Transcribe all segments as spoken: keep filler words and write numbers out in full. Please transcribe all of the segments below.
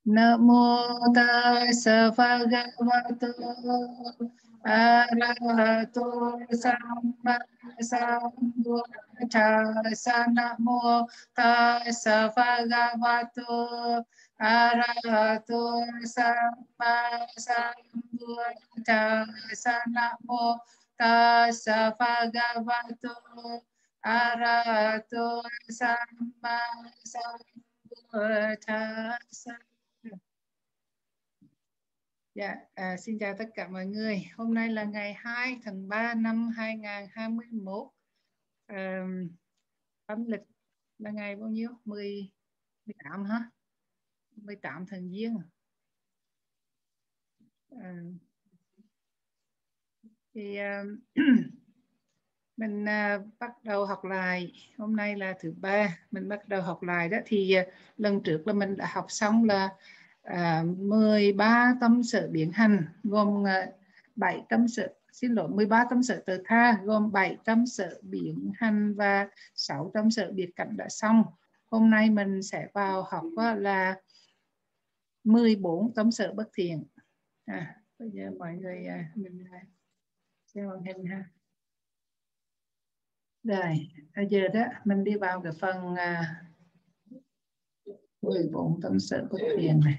Namo tassa bhagavato arahato samma sambuddhassa. Namo tassa bhagavato arahato samma sambuddhassa. Namo tassa bhagavato arahato samma sambuddhassa. Dạ, à, xin chào tất cả mọi người. Hôm nay là ngày hai tháng ba năm hai nghìn không trăm hai mươi mốt. À, âm lịch là ngày bao nhiêu? mười, mười tám hả? mười tám tháng Giêng. À, thì à, mình à, bắt đầu học lại. Hôm nay là thứ ba, mình bắt đầu học lại đó. Thì à, lần trước là mình đã học xong là à, mười ba tâm sở biến hành, gồm à, bảy tâm sở, xin lỗi, mười ba tâm sở tờ tha, gồm bảy tâm sở biến hành và sáu tâm sở biệt cảnh đã xong. Hôm nay mình sẽ vào học là mười bốn tâm sở bất thiện. À, bây giờ mọi người à, mình xem màn hình ha. Rồi, bây giờ đó mình đi vào cái phần à, mười bốn tâm sở bất thiện này.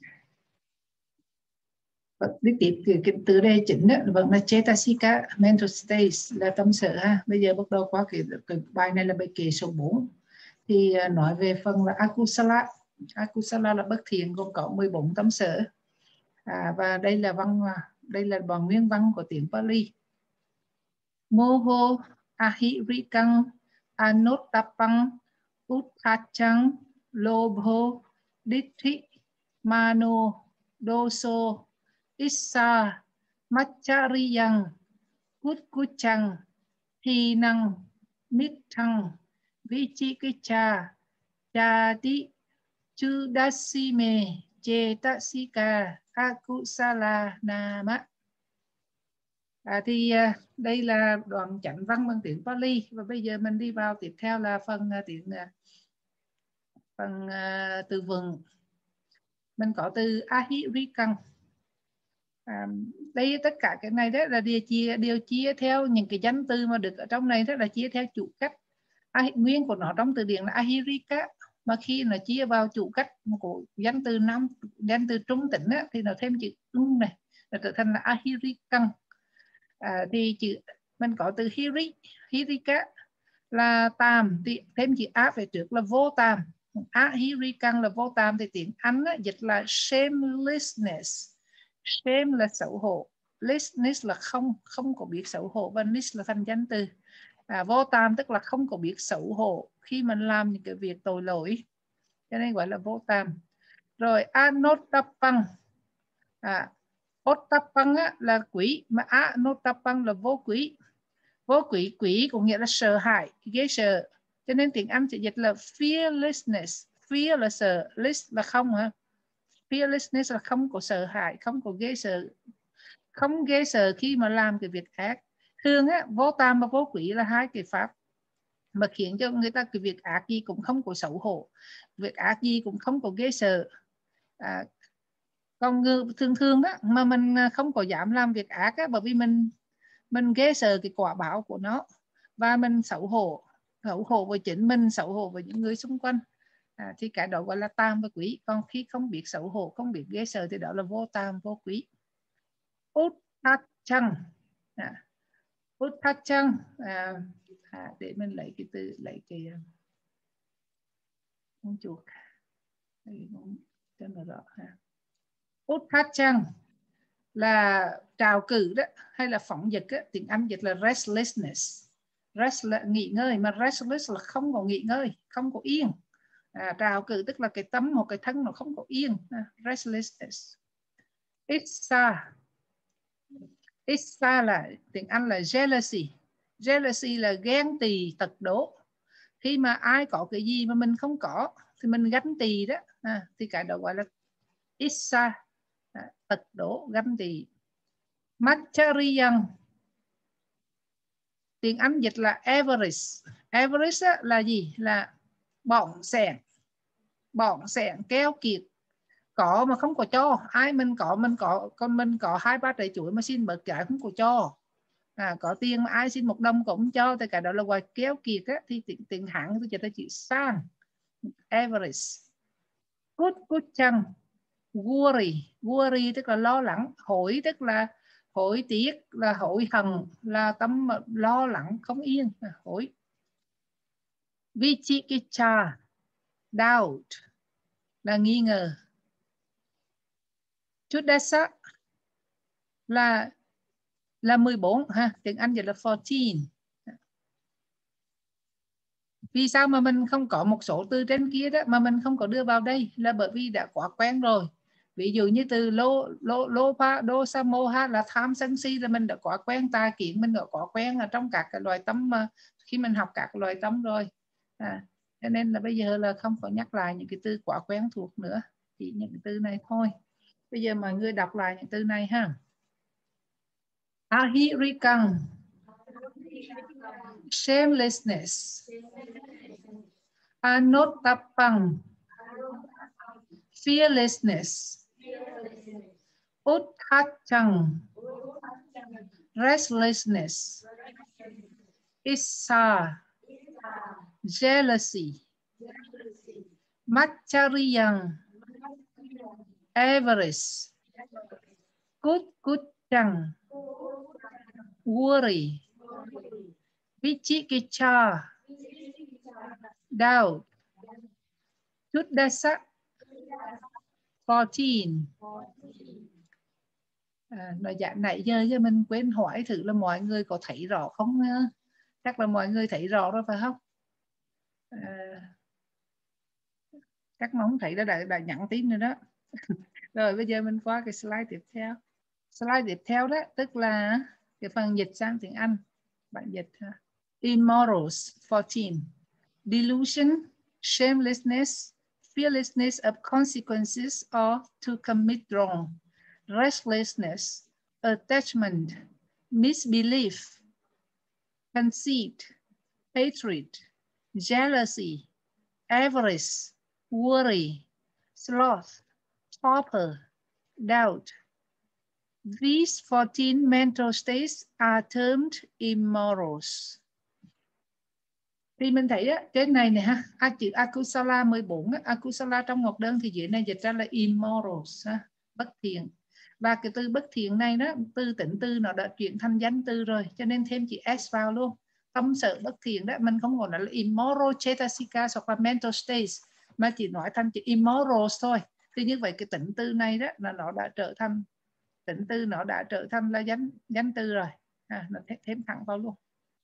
Đi tiếp từ cái từ đây chính đó, vẫn là Cetasika mental states, là tâm sở ha. Bây giờ bắt đầu qua cái, cái bài này là bài kệ số bốn. Thì uh, nói về phần là Akusala. Akusala là bất thiện, gồm có mười bốn tâm sở. À, và đây là văn đây là bằng nguyên văn của tiếng Pali. Moho ahirikang anotapang uttachang lobho ditti mano doso Issa Machariyang Kutkuchang Hinang Mithang Vichikicha Chati Chudasime Chetasika Akusala Nama. À, thì à, đây là đoạn chánh văn bằng tiếng Pali, và bây giờ mình đi vào tiếp theo là phần uh, tiếng uh, phần uh, từ vựng. Mình có từ ahirikang. À, đây tất cả cái này đó là đều chia đều chia theo những cái danh từ mà được ở trong này, rất là chia theo chủ cách. À, nguyên của nó trong từ điển là ahirika, mà khi nó chia vào chủ cách của danh từ nam danh từ trung tính á, thì nó thêm chữ ung này, nó trở thành là ahirikang. À, thì chữ mình có từ hiri, hirika là tàm, thì thêm chữ á về trước là vô tàm. Ahirikang là vô tàm, thì tiếng Anh á, dịch là shamelessness. Shame là xấu hổ, lessness là không không có biết xấu hổ, và ness là thành danh từ. À, vô tàm tức là không có biết xấu hổ khi mình làm những cái việc tội lỗi, cho nên gọi là vô tàm. Rồi anotapang, à, otapang á, là quý, mà anotapang là vô quý. Vô quý, quý có nghĩa là sợ hãi, ghê sợ, cho nên tiếng Anh sẽ dịch là fearlessness. Fear là sợ, less là không hả? Fearlessness là không có sợ hãi, không có ghê sợ, không ghê sợ khi mà làm cái việc ác. Thường á, vô tàm và vô quý là hai cái pháp mà khiến cho người ta cái việc ác gì cũng không có xấu hổ, việc ác gì cũng không có ghê sợ. À, còn người thường thường đó mà mình không có dám làm việc ác á, bởi vì mình mình ghê sợ cái quả báo của nó, và mình xấu hổ, xấu hổ với chính mình, xấu hổ với những người xung quanh. À, thì cái đó gọi là tam và quý. Còn khi không biết xấu hổ, không biết ghê sợ thì đó là vô tam vô quý. Uttachang, à, Uttachang, à, à, để mình lấy cái từ, lấy cái con chuột cho nó rõ ha. Uttachang là trào cử đó, hay là phóng dật á, tiếng Anh dịch là restlessness. Rest là nghỉ ngơi, mà restless là không có nghỉ ngơi, không có yên. À, trào cử tức là cái tâm một cái thân nó không có yên. À, restlessness. Issa, Issa là tiếng Anh là jealousy. Jealousy là ghen tị tật đố. Khi mà ai có cái gì mà mình không có thì mình ganh tị đó. À, thì cái đó gọi là Issa, à, tật đố, ganh tị. Machariyang, tiếng Anh dịch là avarice. Avarice là gì? Là bỏng sẻn, bỏng sẻn, keo kiệt, có mà không có cho. Ai mình có mình có con mình có hai ba trái chuối mà xin bớt cái không có cho. À, có tiền mà ai xin một đồng cũng cho, thì cái đó là gọi kéo kiệt á, thì tiếng tiếng Hán tôi chỉ ta chữ sang. Average. Good good chăng. Worry, worry tức là lo lắng, hối tức là hối tiếc, là hối hận, là tâm lo lắng không yên, hối. Vichikicha, doubt, là nghi ngờ. Chudasa là là mười bốn ha, tiếng Anh dịch là fourteen. Vì sao mà mình không có một số từ trên kia đó mà mình không có đưa vào đây, là bởi vì đã quá quen rồi. Ví dụ như từ lô lô lô pa đô sa mô ha là tham sân si, là mình đã quá quen, tà kiến mình đã quá quen ở trong các cái loại tâm mà khi mình học các loại tâm rồi. À, cho nên là bây giờ là không có nhắc lại những cái từ quá quen thuộc nữa, chỉ những cái từ này thôi. Bây giờ mọi người đọc lại những từ này ha. Ahirikang, shamelessness. Anotapang, fearlessness. Uthachang, restlessness. Issa, jealousy. Machariyang, avarice. Kutkuchang, worry. Vichikicha, doubt. Chuddasa, fourteen. À, nói dạng nãy giờ cho mình quên hỏi thử là mọi người có thấy rõ không? Chắc là mọi người thấy rõ rồi phải không? À, chắc mà không thấy đã, đã, đã nhắn tin rồi đó. Rồi bây giờ mình qua cái slide tiếp theo. Slide tiếp theo đó tức là cái phần dịch sang tiếng Anh. Bạn dịch ha. Immorals, fourteen. Delusion, shamelessness, fearlessness of consequences or to commit wrong, restlessness, attachment, misbelief, conceit, hatred, jealousy, avarice, worry, sloth, torpor, doubt. These fourteen mental states are termed immorals. Thì mình thấy á, cái này nè ha, à, chữ akusala mười bốn á, akusala trong ngọc đơn thì dưới này dịch ra là immorals, ha, bất thiện. Và cái từ bất thiện này đó, từ tịnh tư nó đã chuyển thành danh từ rồi, cho nên thêm chữ s vào luôn. Tâm sở bất thiện đó, mình không gọi là immoral cetasika hoặc là mental states, mà chỉ nói thành chữ immorals thôi. Thì như vậy cái tịnh tư này đó là nó đã trở thành tịnh tư nó đã trở thành là danh danh từ rồi, à, nó thêm thẳng vào luôn.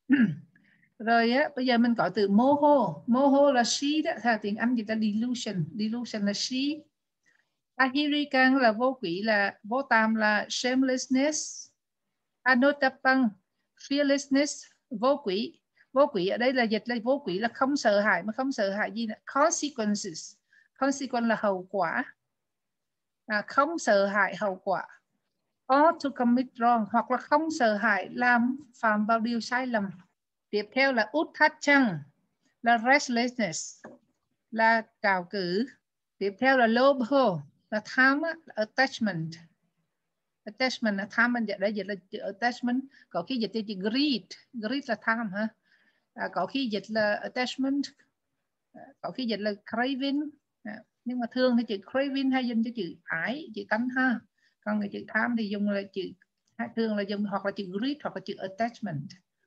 Rồi á, bây giờ mình có từ moho. Moho là she đó, theo tiếng Anh người ta delusion. Delusion là she. Ahirikang là vô quỷ, là vô tam là shamelessness. Anotapang, fearlessness, vô quỷ. Vô quỷ ở đây là dịch là vô quỷ là không sợ hãi, mà không sợ hãi gì nữa. Consequences. Consequence là hậu quả. À, không sợ hãi hậu quả. Or to commit wrong, hoặc là không sợ hãi làm phạm vào điều sai lầm. Tiếp theo là uthachang, là restlessness, là cào cử. Tiếp theo là lobho, là tham, là attachment. Attachment là tham, mình đây dịch là chữ attachment. Có khi dịch là chữ greed, greed là tham ha. À, có khi dịch là attachment, có khi dịch là craving. À, nhưng mà thường thì chữ craving hay dùng cho chữ ái, chữ tánh ha. Còn cái chữ tham thì dùng là chữ thường là dùng hoặc là chữ greed hoặc là chữ attachment.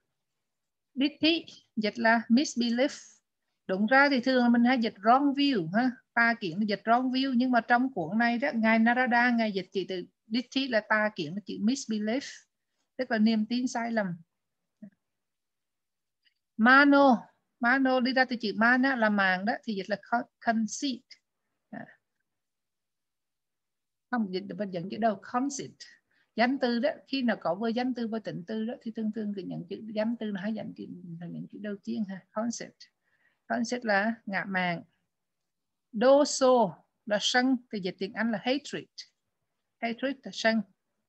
Ditti dịch là misbelief. Đúng ra thì thường mình hay dịch wrong view ha, tà kiến dịch wrong view, nhưng mà trong cuốn này đó ngài Narada ngài dịch chỉ từ ditti là tà kiến là chữ misbelief, tức là niềm tin sai lầm. Mano, mano đi ra từ chữ mana là màng đó, thì dịch là conceit. Không dịch được dẫn chữ đâu, conceit. Danh từ đó khi nào có với danh từ với tịnh từ đó thì thường thường thì nhận chữ danh từ là hay dẫn chữ là những chữ đầu tiên ha, conceit. Conceit là ngạ mạn. Doso là sân, thì dịch tiếng Anh là hatred. Hatred là sân.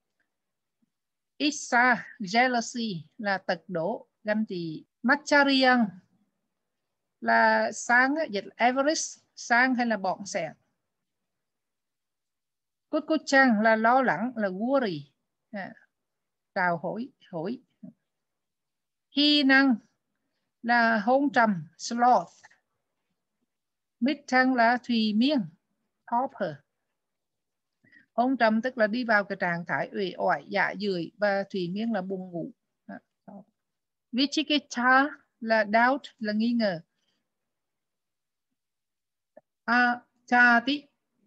Issa, jealousy là tật đố, ganh tị. Machariyang là sang, dịch avarice, sang hay là bọn sẹn. Kukuchang là lo lắng, là worry, à, trào hối hối. Hy năng là hôn trầm, sloth. Mít thăng là thùy miên, torpor. Hôn trầm tức là đi vào cái trạng thái uể oải, dạ dười, và thùy miên là buồn ngủ. Vichikita là doubt, là nghi ngờ. A cha tí,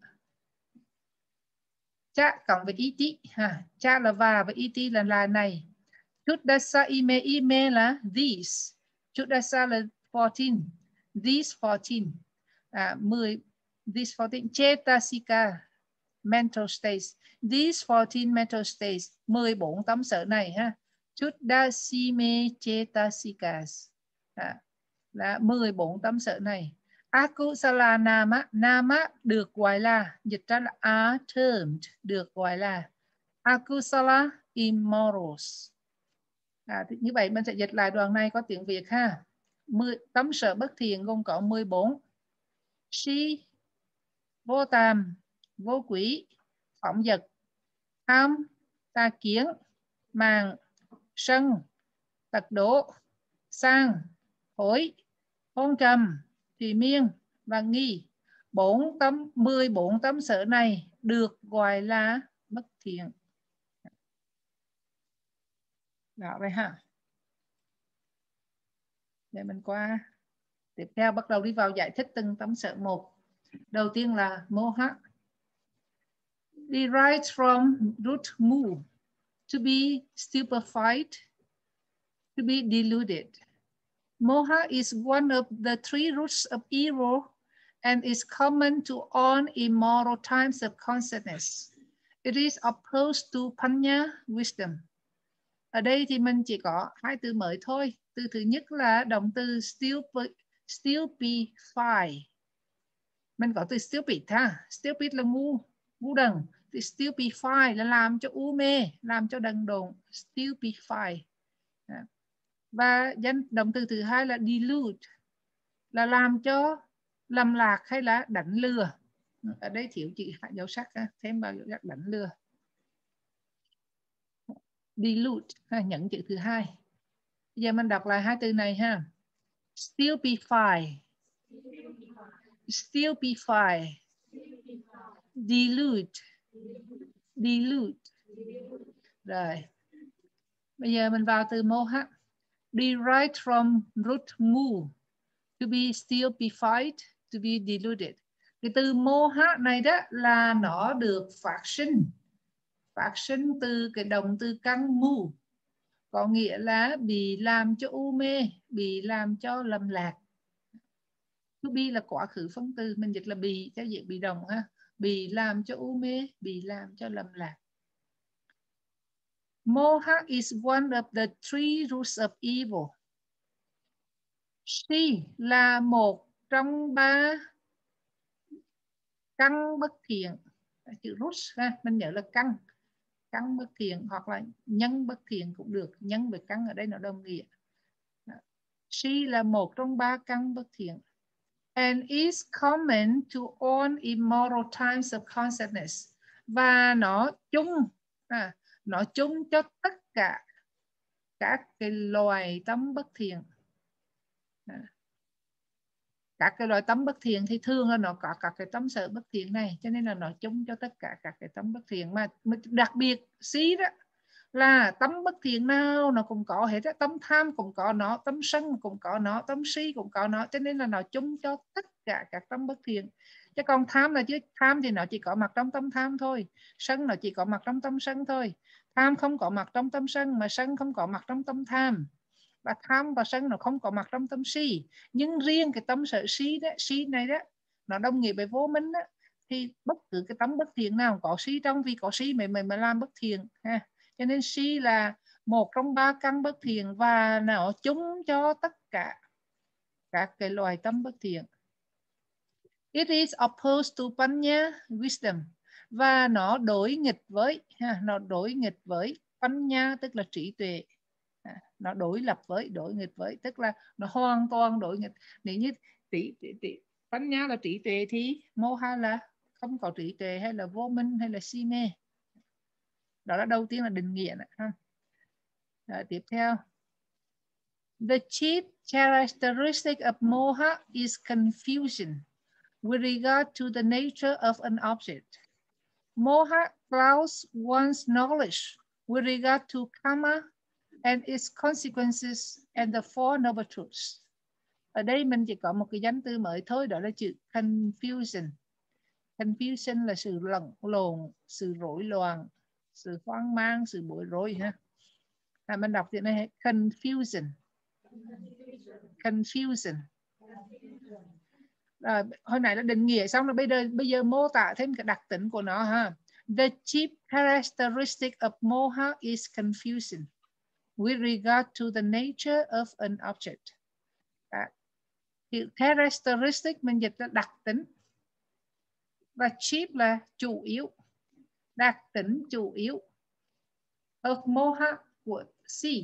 cha cộng với it ha, cha là và và it là là này. Chudasa ime ime là these, chudasa là fourteen, these fourteen, à, mười, these fourteen. Chetasika mental states, these fourteen mental states, mười bốn tâm sở này ha. Chudasime chetasikas, à, là mười bốn tâm sở này. Akusala nama, nama được gọi là, dịch ra là are termed, được gọi là akusala immorals. À, như vậy mình sẽ dịch lại đoạn này có tiếng Việt ha. mười, tâm sở bất thiện gồm có mười bốn. Si, vô tàm, vô quý, phóng dật, tham, tà kiến, màng, sân, tật đố, sang, hối, hôn trầm, thùy miên và nghi. Bốn tấm, mười bốn tấm sở này được gọi là bất thiện. Đó vậy ha. Để mình qua tiếp theo, bắt đầu đi vào giải thích từng tấm sở một. Đầu tiên là moha. Derived from root mu, to be stupefied, to be deluded. Moha is one of the three roots of evil and is common to all immoral types of consciousness. It is opposed to panya, wisdom. Ở đây thì mình chỉ có hai từ mới thôi. Từ thứ nhất là động từ stupefy. Mình có từ stupid ha. Stupid là ngu, ngu đần. Từ stupefy là làm cho u mê, làm cho đần độn. Stupefy. Và danh động từ thứ hai là delude, là làm cho lầm lạc hay là đánh lừa. Ở đây thiếu chữ dấu sắc, thêm vào dấu sắc đánh lừa. Delude, nhấn chữ thứ hai. Bây giờ mình đọc lại hai từ này ha. Stupefy, stupefy, delude, delude. Rồi. Bây giờ mình vào từ moha. Derived from root mu, to be stupefied, to be deluded. Cái từ moha này đó là nó được phát sinh, phát sinh từ cái động từ căn mu, có nghĩa là bị làm cho u mê, bị làm cho lầm lạc. To be là quá khứ phân từ, mình dịch là bị cho diện bị động ha, bị làm cho u mê, bị làm cho lầm lạc. Moha is one of the three roots of evil. Si là một trong ba căn bất thiện. Chữ root ha, mình nhớ là căn, căn bất thiện hoặc là nhân bất thiện cũng được. Nhân với căn ở đây nó đồng nghĩa. Si là một trong ba căn bất thiện. And is common to all immoral types of consciousness. Và nó chung, à, nó chung cho tất cả các cái loài tâm bất thiện. À, các cái loài tâm bất thiện thì thường là nó có các cái tâm sở bất thiện này, cho nên là nó chung cho tất cả các cái tâm bất thiện. Mà đặc biệt si đó là tâm bất thiện nào nó cũng có hết, tâm tham cũng có nó, tâm sân cũng có nó, tâm si cũng có nó, cho nên là nó chung cho tất cả các tâm bất thiện. Chứ còn tham là chứ tham thì nó chỉ có mặt trong tâm tham thôi, sân nó chỉ có mặt trong tâm sân thôi. Tham không có mặt trong tâm sân, mà sân không có mặt trong tâm tham, và tham và sân nó không có mặt trong tâm si. Nhưng riêng cái tâm sở si đó, si này đó, nó đồng nghĩa với vô minh đó, thì bất cứ cái tâm bất thiện nào có si trong, vì có si mình mình mới làm bất thiện ha. Cho nên si là một trong ba căn bất thiện và nó chung cho tất cả các cái loài tâm bất thiện. It is opposed to panya, wisdom, và nó đối nghịch với ha, nó đối nghịch với panya tức là trí tuệ. Nó đối lập với, đối nghịch với tức là nó hoàn toàn đối nghịch. Nếu như trí trí trí panya là trí tuệ thì moha là không có trí tuệ hay là vô minh hay là si mê. Đó là đầu tiên là định nghĩa này, ha. Rồi, tiếp theo. The chief characteristic of moha is confusion with regard to the nature of an object. Moha clouds one's knowledge with regard to karma and its consequences and the Four Noble Truths. Ở đây mình chỉ có một cái danh từ mới thôi, đó là chữ confusion. Confusion là sự lẫn lộn, sự rối loạn, sự hoang mang, sự bối rối ha. À, mình đọc chữ này confusion. Confusion. À, hồi nãy là định nghĩa xong rồi, bây giờ bây giờ mô tả thêm cái đặc tính của nó ha. The chief characteristic of moha is confusion with regard to the nature of an object. À, characteristic mình dịch là đặc tính, và chief là chủ yếu, đặc tính chủ yếu. Of moha của si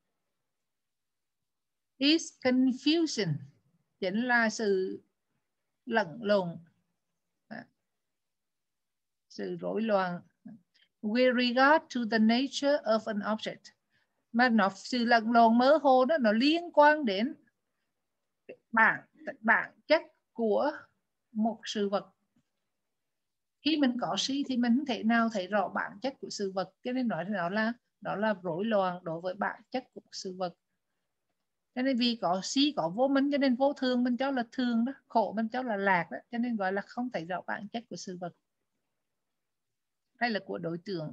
is confusion, chính là sự lẫn lộn, à, sự rối loạn. With regard to the nature of an object, mà nó sự lẫn lộn mơ hồ đó, nó liên quan đến bản bản chất của một sự vật. Khi mình có si thì mình không thể nào thấy rõ bản chất của sự vật, cho nên nói đó là đó là rối loạn đối với bản chất của sự vật. Cho nên vì có si có vô minh cho nên vô thường mình cho là thường đó, khổ mình cho là lạc đó, cho nên gọi là không thấy rõ bản chất của sự vật hay là của đối tượng.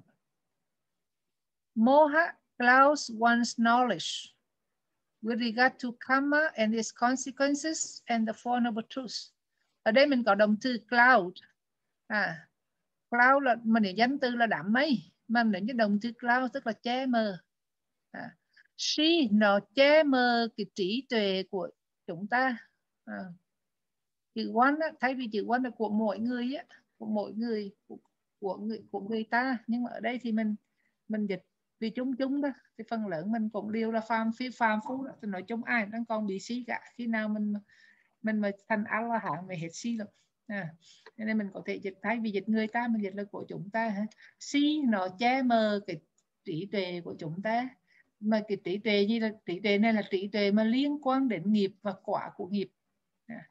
Moha clouds one's knowledge with regard to karma and its consequences and the Four Noble Truths. Ở đây mình có động từ cloud. À, cloud là mình để danh từ là đám mây, mà đến cái động từ cloud tức là che mờ. À, si nó che mờ cái trí tuệ của chúng ta. À, chữ one á, thay vì chữ one là của mỗi người á, của mỗi người của, của người của người ta, nhưng mà ở đây thì mình mình dịch vì chung chung đó, thì phần lớn mình cũng liều là phàm phi phàm phu đó, thì nói chung ai đang còn bị si cả, khi nào mình mình mà thành Allah hạng về hết si rồi. À, nên mình có thể dịch thay vì dịch người ta mình dịch là của chúng ta. Ha. Si nó che mờ cái trí tuệ của chúng ta, mà cái trí tuệ như là trí tuệ này là trí tuệ mà liên quan đến nghiệp và quả của nghiệp. À.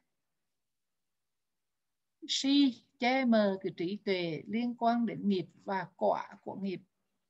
Si che mờ cái trí tuệ liên quan đến nghiệp và quả của nghiệp.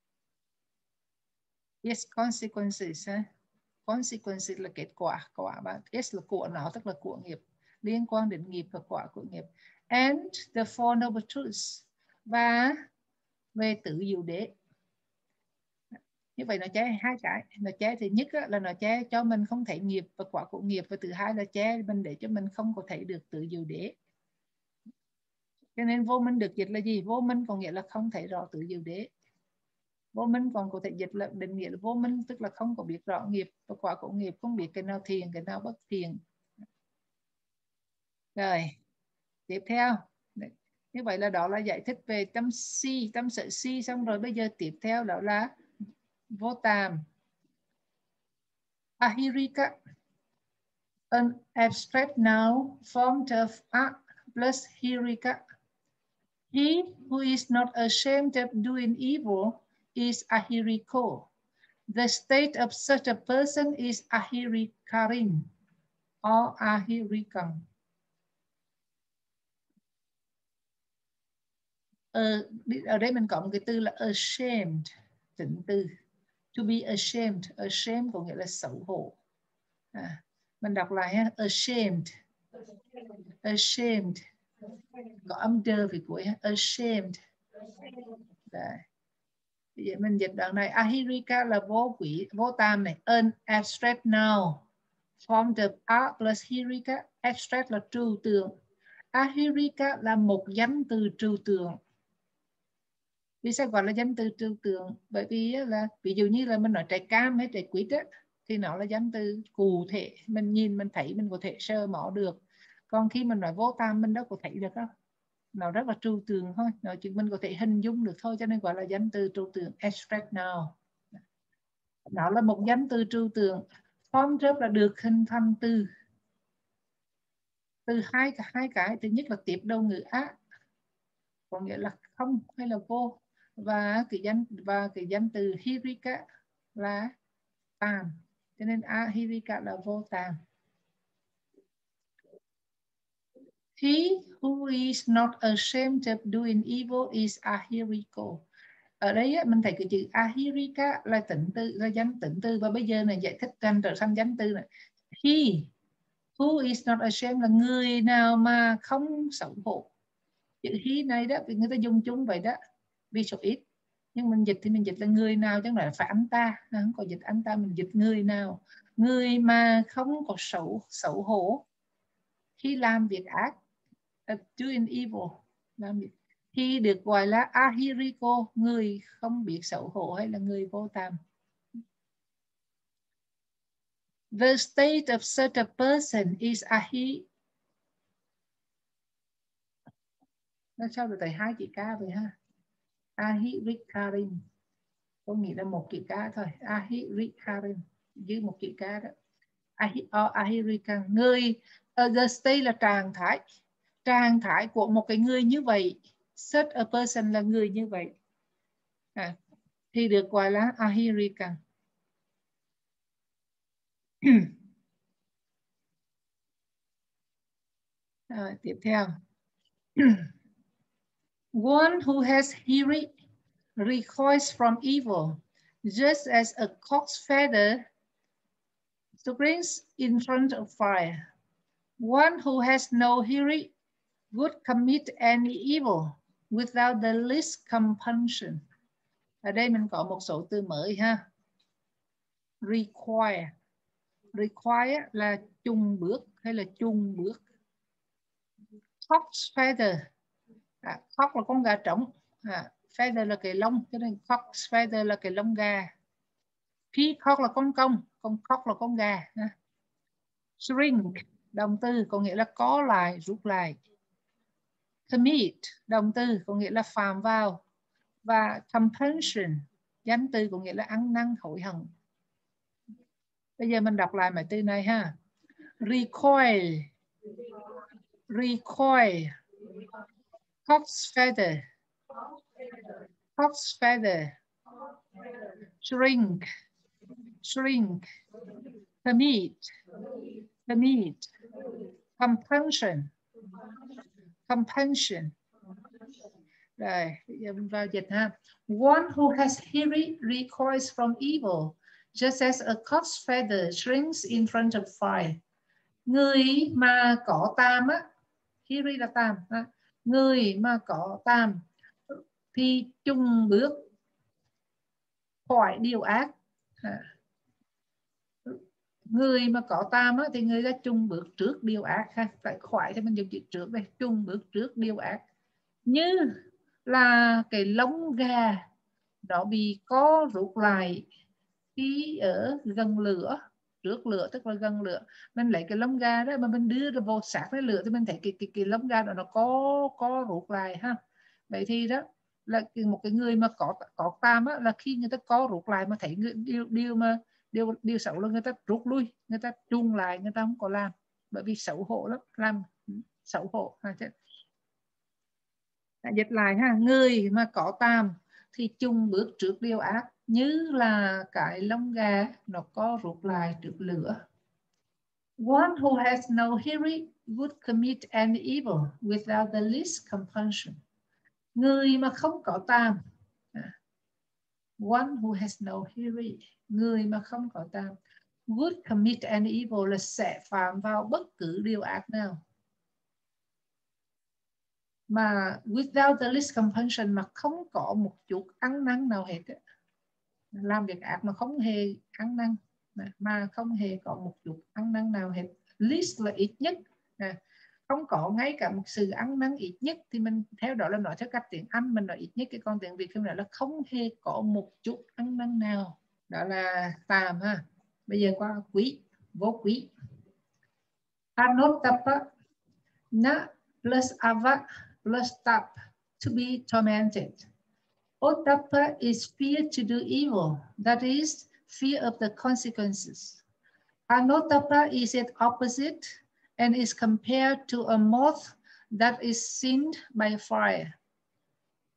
Yes, consequences. Ha. Consequences là kết quả, quả và yes là của nó, tức là của nghiệp, liên quan đến nghiệp và quả của nghiệp. And the Four Noble Truths, và về tứ diệu đế. Như vậy nó che hai cái, nó che thứ nhất là nó che cho mình không thấy nghiệp và quả của nghiệp, và thứ hai là che mình để cho mình không có thấy được tứ diệu đế. Cho nên vô minh được dịch là gì? Vô minh có nghĩa là không thấy rõ tứ diệu đế. Vô minh còn có thể dịch là định nghĩa là vô minh tức là không có biết rõ nghiệp và quả của nghiệp, không biết cái nào thiện cái nào bất thiện. Rồi tiếp theo, như vậy là đó là giải thích về tâm si, tâm sở si. Xong rồi bây giờ tiếp theo đó là vô tàm, ahirika, an abstract noun formed of a plus hirika. He who is not ashamed of doing evil is ahiriko. The state of such a person is ahirikarin or ahirikang. Ờ, ở đây mình có một cái từ là ashamed, tính từ to be ashamed. Ashamed có nghĩa là xấu hổ. À, mình đọc lại ha, ashamed, ashamed, có âm đơ phía cuối, ashamed. Đấy. Bây giờ mình dịch đoạn này, ahirika là vô quỷ, vô tam này, an abstract noun formed of a plus hirika. Abstract là trừu tượng, ahirika là một danh từ trừu tượng. Vì sao gọi là danh từ trừu tượng? Bởi vì là ví dụ như là mình nói trái cam hay trái quýt á, thì nó là danh từ cụ thể, mình nhìn mình thấy mình có thể sơ mó được. Còn khi mình nói vô tam mình đâu có thấy được đâu, nó rất là trừu tượng thôi, nó chỉ mình có thể hình dung được thôi, cho nên gọi là danh từ trừu tượng, abstract noun. Nó là một danh từ trừu tượng, form rất là được hình thành từ từ hai hai cái. Thứ nhất là tiếp đầu ngữ á, có nghĩa là không hay là vô, và cái danh và cái danh từ Hirika là tàm, cho nên ahirika là vô tàm. He who is not ashamed of doing evil is ahiriko. Ở đây á, mình thấy cái chữ ahirika là tịnh tư, là danh tịnh tư, và bây giờ này giải thích thành trở thành danh tư này. He who is not ashamed là người nào mà không xấu hổ. Chữ he này đó vì người ta dùng chung vậy đó, vì số ít, nhưng mình dịch thì mình dịch là người nào, chứ không phải phải anh ta, không có dịch anh ta, mình dịch người nào, người mà không có xấu xấu hổ khi làm việc ác, uh, doing evil, làm việc, khi được gọi là ahiriko, người không biết xấu hổ hay là người vô tàm. The state of such a person is ahi. Nó sao được thầy hai chữ ca vậy ha? Ahirikarin có nghĩa là một chữ ca thôi. Ahirikarin dưới một chữ ca đó. Ahirikan, người uh, the state là trạng thái, trạng thái của một cái người như vậy. Such a person là người như vậy, à, thì được gọi là ahirikan. À, tiếp theo. One who has hiri recoils from evil, just as a cock's feather springs in front of fire. One who has no hiri would commit any evil without the least compunction. Ở đây mình có một số từ mới ha. Require. Require là chung bước hay là chung bước. Cock's feather. À, cock là con gà trống. À, feather là cái lông, cho nên cock's feather là cái lông gà. Peacock là con công, con cock là con gà. Ha. Shrink, động từ có nghĩa là có lại, rút lại. Commit, động từ có nghĩa là phạm vào. Và compunction, danh từ có nghĩa là ăn năn hối hận. Bây giờ mình đọc lại mấy từ này ha. Recoil, recoil, cock's feather, cock's feather, shrink, shrink, commit, commit, compunction, compunction. Rồi, giờ mình vào dịch ha. One who has hiri recoils from evil, just as a cock's feather shrinks in front of fire. Người mà có tam á, hiri là tam, á. Người mà có tam thì chung bước khỏi điều ác. À. Người mà có tam á, thì người ta chung bước trước điều ác ha. Tại khỏi thì mình dùng chữ trước đây, chung bước trước điều ác. Như là cái lông gà nó bị co rút lại khi ở gần lửa, trước lửa tức là gần lửa. Mình lấy cái lông gà đó mà mình đưa ra vô sát với lửa thì mình thấy cái cái cái lông gà đó nó có co rút lại ha. Vậy thì đó là một cái người mà có có tam á, là khi người ta co rút lại mà thấy điều điều mà điều điều xấu là người ta rút lui, người ta chung lại, người ta không có làm, bởi vì xấu hổ lắm, làm xấu hổ ha. Dịch lại ha, người mà có tam thì chung bước trước điều ác, như là cái lông gà nó co rút lại trước lửa. One who has no hiri would commit any evil without the least compunction. Người mà không có tam, one who has no hiri, người mà không có tam, would commit any evil là sẽ phạm vào bất cứ điều ác nào. Mà without the least compunction, mà không có một chút ăn năn nào hết. Làm việc ác mà không hề ăn năn, mà không hề có một chút ăn năn nào hết. Least là ít nhất, không có ngay cả một sự ăn năn ít nhất, thì mình theo đó là nói theo cách tiếng Anh mình nói ít nhất, cái con tiếng Việt không nói là không hề có một chút ăn năn nào. Đó là tam ha. Bây giờ qua quý, vô quý. Anotapa na plus ava plus tap, to be tormented. Ottappa is fear to do evil, that is, fear of the consequences. Anottappa is its opposite and is compared to a moth that is singed by fire.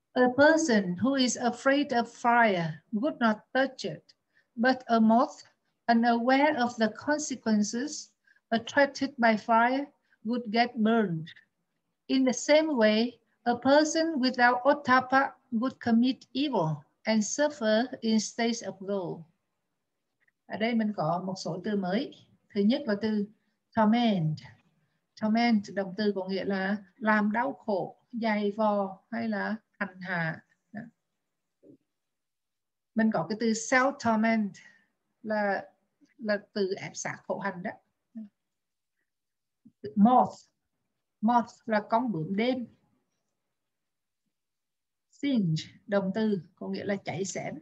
A person who is afraid of fire would not touch it, but a moth, unaware of the consequences, attracted by fire, would get burned. In the same way, a person without ottappa would commit evil and suffer in states of gold. Ở đây mình có một số từ mới. Thứ nhất là từ torment. Torment, động từ có nghĩa là làm đau khổ, dày vò hay là hành hạ. Mình có cái từ self-torment là là từ ép sát khổ hành đó. Moth. Moth là con bướm đêm. Singe, động từ có nghĩa là cháy xém.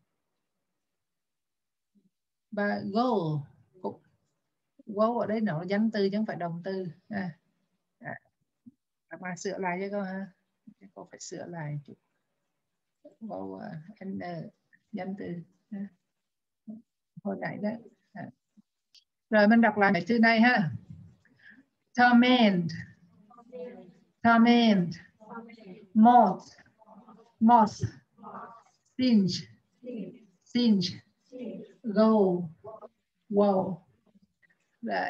Và go, go ở đây nó là danh từ chứ không phải động từ. À, à, các bạn sửa lại cho con ha. Cô phải sửa lại chút. Go uh, and uh, danh từ. À. Hồi nãy đó. À. Rồi mình đọc lại mấy từ này ha. Torment, torment, moth, moth, singe, singe, go, wow. Rồi.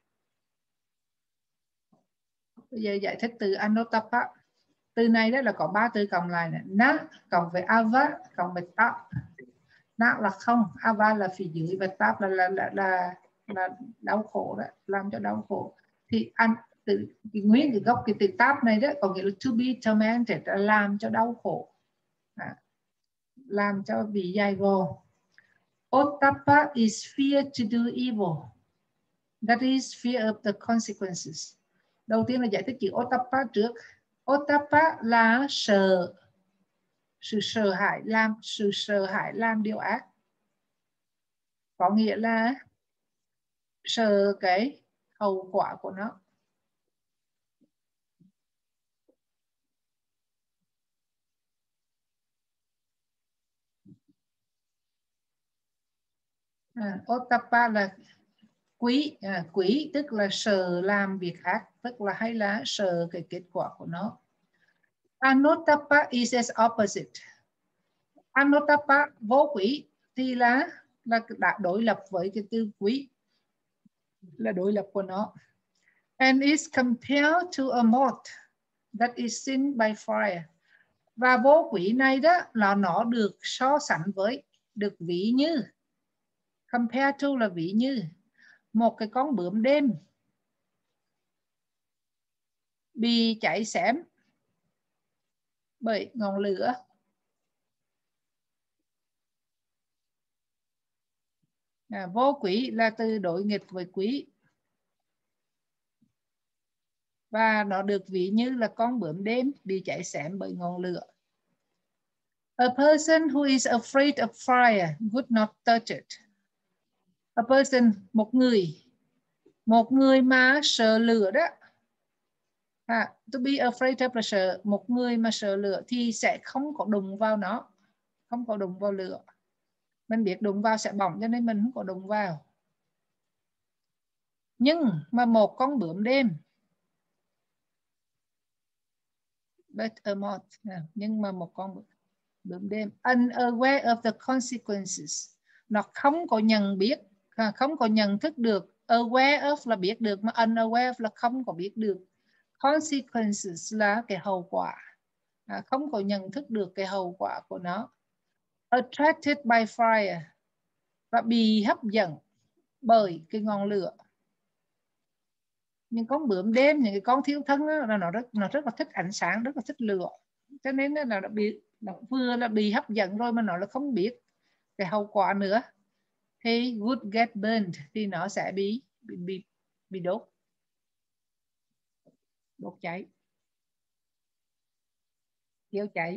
Bây giờ giải thích từ Anuttappa. Từ này đó là có ba từ cộng lại này. Na cộng với ava cộng với tap. Na là không, ava là phía dưới và tap là là là là, là đau khổ đó, làm cho đau khổ. Thì ăn từ cái nguyên cái gốc cái từ tap này đó có nghĩa là to be tormented, là làm cho đau khổ, à, làm cho bị dày vò. Ottappa is fear to do evil. That is fear of the consequences. Đầu tiên là giải thích chữ ottappa trước. Ottappa là sợ, sự sợ hãi, làm sự sợ hãi làm điều ác. Có nghĩa là sợ cái hậu quả của nó. À, ottappa là quý, à, quý tức là sợ làm việc ác, tức là hay là sợ cái kết quả của nó. Anuttappa is as opposite. Anuttappa vô quý thì là là đã đối lập với cái từ quý, là đối lập của nó. And is compared to a moth that is seen by fire. Và vô quý này đó là nó được so sánh với, được ví như, compare to là ví như một cái con bướm đêm bị cháy xém bởi ngọn lửa. À, vô quý là từ đối nghịch với quý. Và nó được ví như là con bướm đêm bị cháy xém bởi ngọn lửa. A person who is afraid of fire would not touch it. A person, một người. Một người mà sợ lửa đó. À, to be afraid of là sợ. Một người mà sợ lửa thì sẽ không có đụng vào nó. Không có đụng vào lửa. Mình biết đụng vào sẽ bỏng cho nên mình không có đụng vào. Nhưng mà một con bướm đêm, but a moth, nhưng mà một con bướm đêm, unaware of the consequences, nó không có nhận biết, không có nhận thức được. Aware of là biết được, mà unaware of là không có biết được. Consequences là cái hậu quả, à, không có nhận thức được cái hậu quả của nó. Attracted by fire, và bị hấp dẫn bởi cái ngọn lửa. Những con bướm đêm, những cái con thiếu thân đó, là nó rất nó rất là thích ánh sáng, rất là thích lửa, cho nên là nó bị nó vừa là bị hấp dẫn rồi mà nó là không biết cái hậu quả nữa, thì would get burned, thì nó sẽ bị bị bị, bị đốt đốt cháy, thiêu cháy.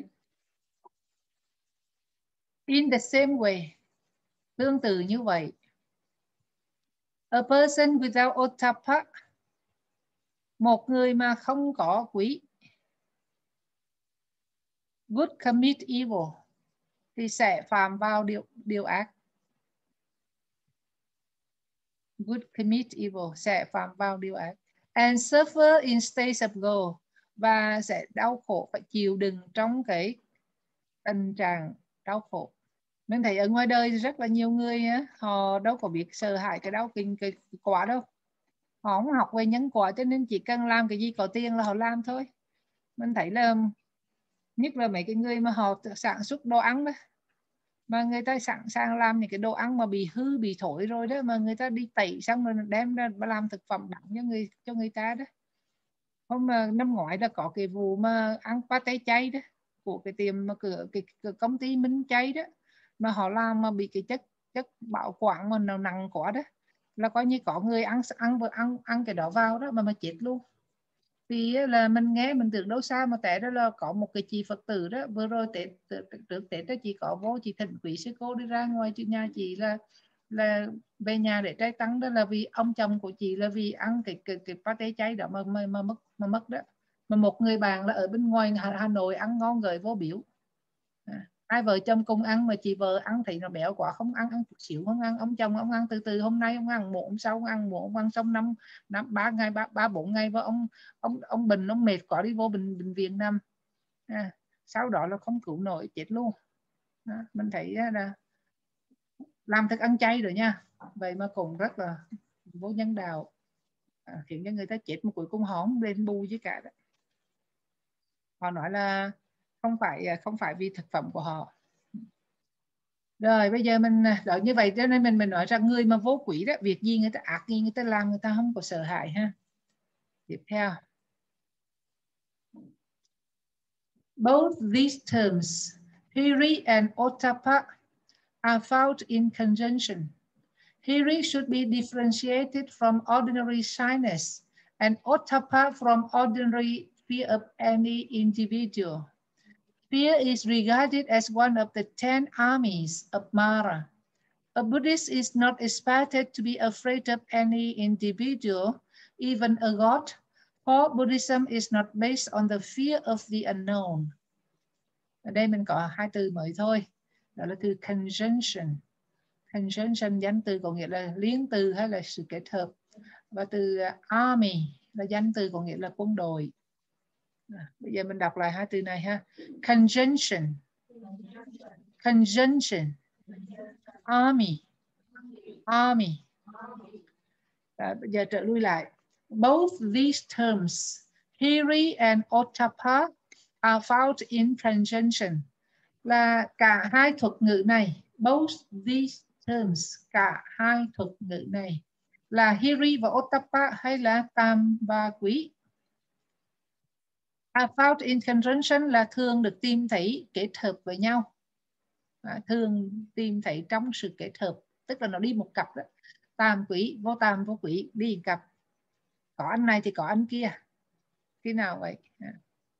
In the same way, tương tự như vậy, a person without ottappa, một người mà không có quý, would commit evil, thì sẽ phạm vào điều điều ác. Would commit evil, sẽ phạm vào điều ác. And suffer in states of gold, và sẽ đau khổ, phải chịu đựng trong cái tình trạng đau khổ. Mình thấy ở ngoài đời rất là nhiều người á, họ đâu có biết sợ hãi cái đau kinh cái quả đâu. Họ không học về nhân quả cho nên chỉ cần làm cái gì có tiền là họ làm thôi. Mình thấy là nhất là mấy cái người mà họ sản xuất đồ ăn đó, mà người ta sẵn sàng làm những cái đồ ăn mà bị hư bị thối rồi đó, mà người ta đi tẩy xong rồi đem ra làm thực phẩm đặng cho người cho người ta đó. Hôm mà năm ngoái là có cái vụ mà ăn pate chay đó của cái tiệm mà cửa cái, cái công ty Minh Chay đó, mà họ làm mà bị cái chất chất bảo quản mà nó nặng quá đó, là coi như có người ăn ăn vừa ăn ăn cái đó vào đó mà mà chết luôn. Vì là mình nghe mình tưởng đâu xa mà té đó là có một cái chị Phật tử đó, vừa rồi Tết trước Tết đó chị có vô chị thỉnh quý sư cô đi ra ngoài chị nhà chị là là về nhà để trai tăng, đó là vì ông chồng của chị là vì ăn cái cái cái pate chay đó mà mà mà mất mà mất đó, mà một người bạn là ở bên ngoài Hà, Hà Nội ăn ngon gửi vô biểu. À, hai vợ chồng cùng ăn mà chị vợ ăn thì nó béo quá không ăn, ăn chút xíu không ăn, ông chồng ông ăn từ từ, hôm nay ông ăn một hôm sau ông ăn một, ông ăn xong năm năm ba ngày ba ba bốn ngày và ông ông ông bệnh ông mệt quá đi vô bệnh bệnh viện nằm. À, sau đó là không cứu nổi chết luôn. À, mình thấy là làm thức ăn chay rồi nha, vậy mà cũng rất là vô nhân đạo, à, khiến cho người ta chết mà cuối cùng họ không lên bù với cả đó. Họ nói là không phải không phải vì thực phẩm của họ. Rồi bây giờ mình nói như vậy cho nên mình mình nói rằng người mà vô quỷ đó, việc gì người ta ác gì người ta làm người ta không có sợ hãi ha. Tiếp theo, both these terms, hiri and ottappa, are found in conjunction. Hiri should be differentiated from ordinary shyness and ottappa from ordinary fear of any individual. Fear is regarded as one of the ten armies of Mara. A Buddhist is not expected to be afraid of any individual, even a god, for Buddhism is not based on the fear of the unknown. Ở đây mình có hai từ mới thôi, đó là từ conjunction. Conjunction danh từ có nghĩa là liên từ hay là sự kết hợp, và từ army là danh từ có nghĩa là quân đội. À, bây giờ mình đọc lại hai từ này ha. Conjunction, conjunction, army, army. À, bây giờ trở lui lại. Both these terms, hiri and ottappa, are found in conjunction. Là cả hai thuật ngữ này, both these terms, cả hai thuật ngữ này là hiri và ottappa hay là tam và quý. Are found in conjunction là thường được tìm thấy kết hợp với nhau. À, thường tìm thấy trong sự kết hợp, tức là nó đi một cặp đó. Tam quý, vô tam vô quý đi một cặp. Có anh này thì có anh kia. Khi nào vậy? À.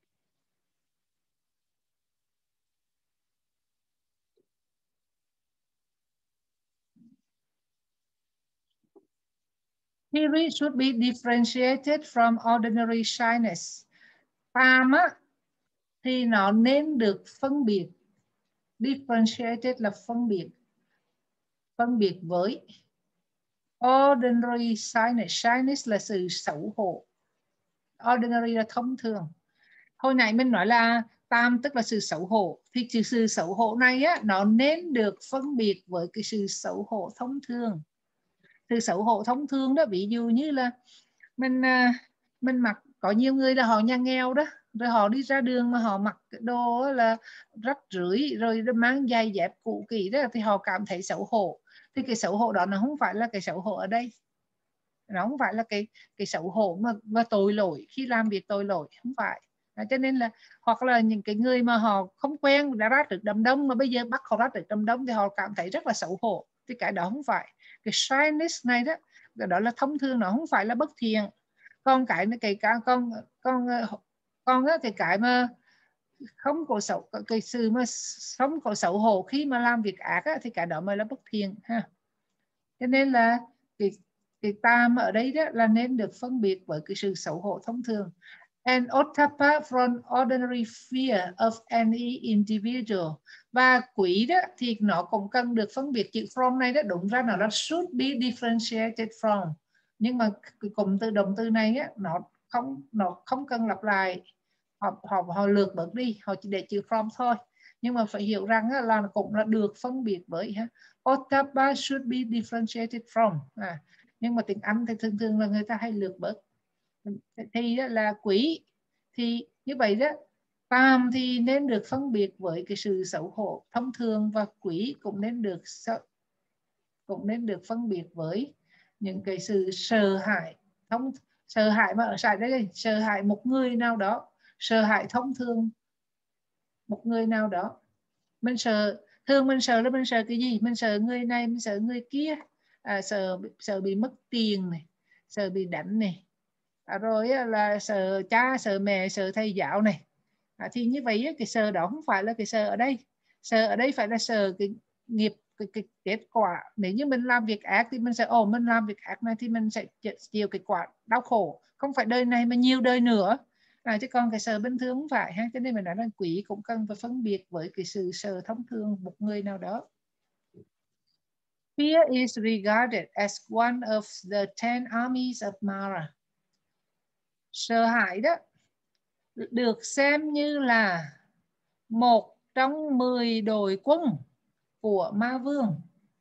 Hiri should be differentiated from ordinary shyness. Tam á, thì nó nên được phân biệt. Differentiated là phân biệt. Phân biệt với ordinary shyness. Shyness là sự xấu hổ. Ordinary là thông thường. Hồi nãy mình nói là tam tức là sự xấu hổ. Thì sự, sự xấu hổ này á, nó nên được phân biệt với cái sự xấu hổ thông thường. Sự xấu hổ thông thường đó, ví dụ như là mình mình mặc, có nhiều người là họ nhà nghèo đó, rồi họ đi ra đường mà họ mặc cái đồ là rách rưới rồi mang giày dép cũ kỹ đó, thì họ cảm thấy xấu hổ. Thì cái xấu hổ đó nó không phải là cái xấu hổ ở đây, nó không phải là cái cái xấu hổ mà, mà tội lỗi khi làm việc tội lỗi, không phải. À, cho nên là hoặc là những cái người mà họ không quen đã ra trước đám đông mà bây giờ bắt họ ra trước đám đông thì họ cảm thấy rất là xấu hổ, thì cái đó không phải. Cái shyness này đó, đó là thông thường, nó không phải là bất thiện. Còn cái cái cái con con con á, cái cái mà không có xấu, cái sự mà không có xấu hổ khi mà làm việc ác á, thì cái đó mới là bất thiện ha. Cho nên là cái cái tam ở đây đó là nên được phân biệt với cái sự xấu hổ thông thường. And ottappa from ordinary fear of any individual. Và quý đó thì nó cũng cần được phân biệt. Chữ from này đó đúng ra nó là should be differentiated from, nhưng mà cái cụm từ động từ này á, nó không nó không cần lặp lại, họ họ họ lược bớt đi, họ chỉ để chữ from thôi. nhưng mà phải hiểu rằng là cũng là được phân biệt với ha. Ottappa should be differentiated from. À, nhưng mà tiếng Anh thì thường thường là người ta hay lược bớt. Thì là quỷ thì như vậy đó, phàm thì nên được phân biệt với cái sự xấu hổ thông thường, và quỷ cũng nên được cũng nên được phân biệt với những cái sự sợ hãi thông sợ hãi mà ở tại đây sợ hãi một người nào đó, sợ hãi thông thường một người nào đó. Mình sợ thường mình sợ là mình sợ cái gì? Mình sợ người này, mình sợ người kia, à, sợ sợ bị mất tiền này, sợ bị đánh này, à, rồi là sợ cha, sợ mẹ, sợ thầy giáo này. À, thì như vậy cái sợ đó không phải là cái sợ ở đây. Sợ ở đây phải là sợ cái nghiệp, cái, cái kết quả. Nếu như mình làm việc ác thì mình sẽ ồ mình làm việc ác này thì mình sẽ chịu cái quả đau khổ, không phải đời này mà nhiều đời nữa. À, chứ còn cái sợ bình thường không phải ha. Cho nên mình nói là quỷ cũng cần phải phân biệt với cái sự sợ thông thường một người nào đó. Fear is regarded as one of the ten armies of Mara. Sợ hãi đó được xem như là một trong mười đội quân của ma vương.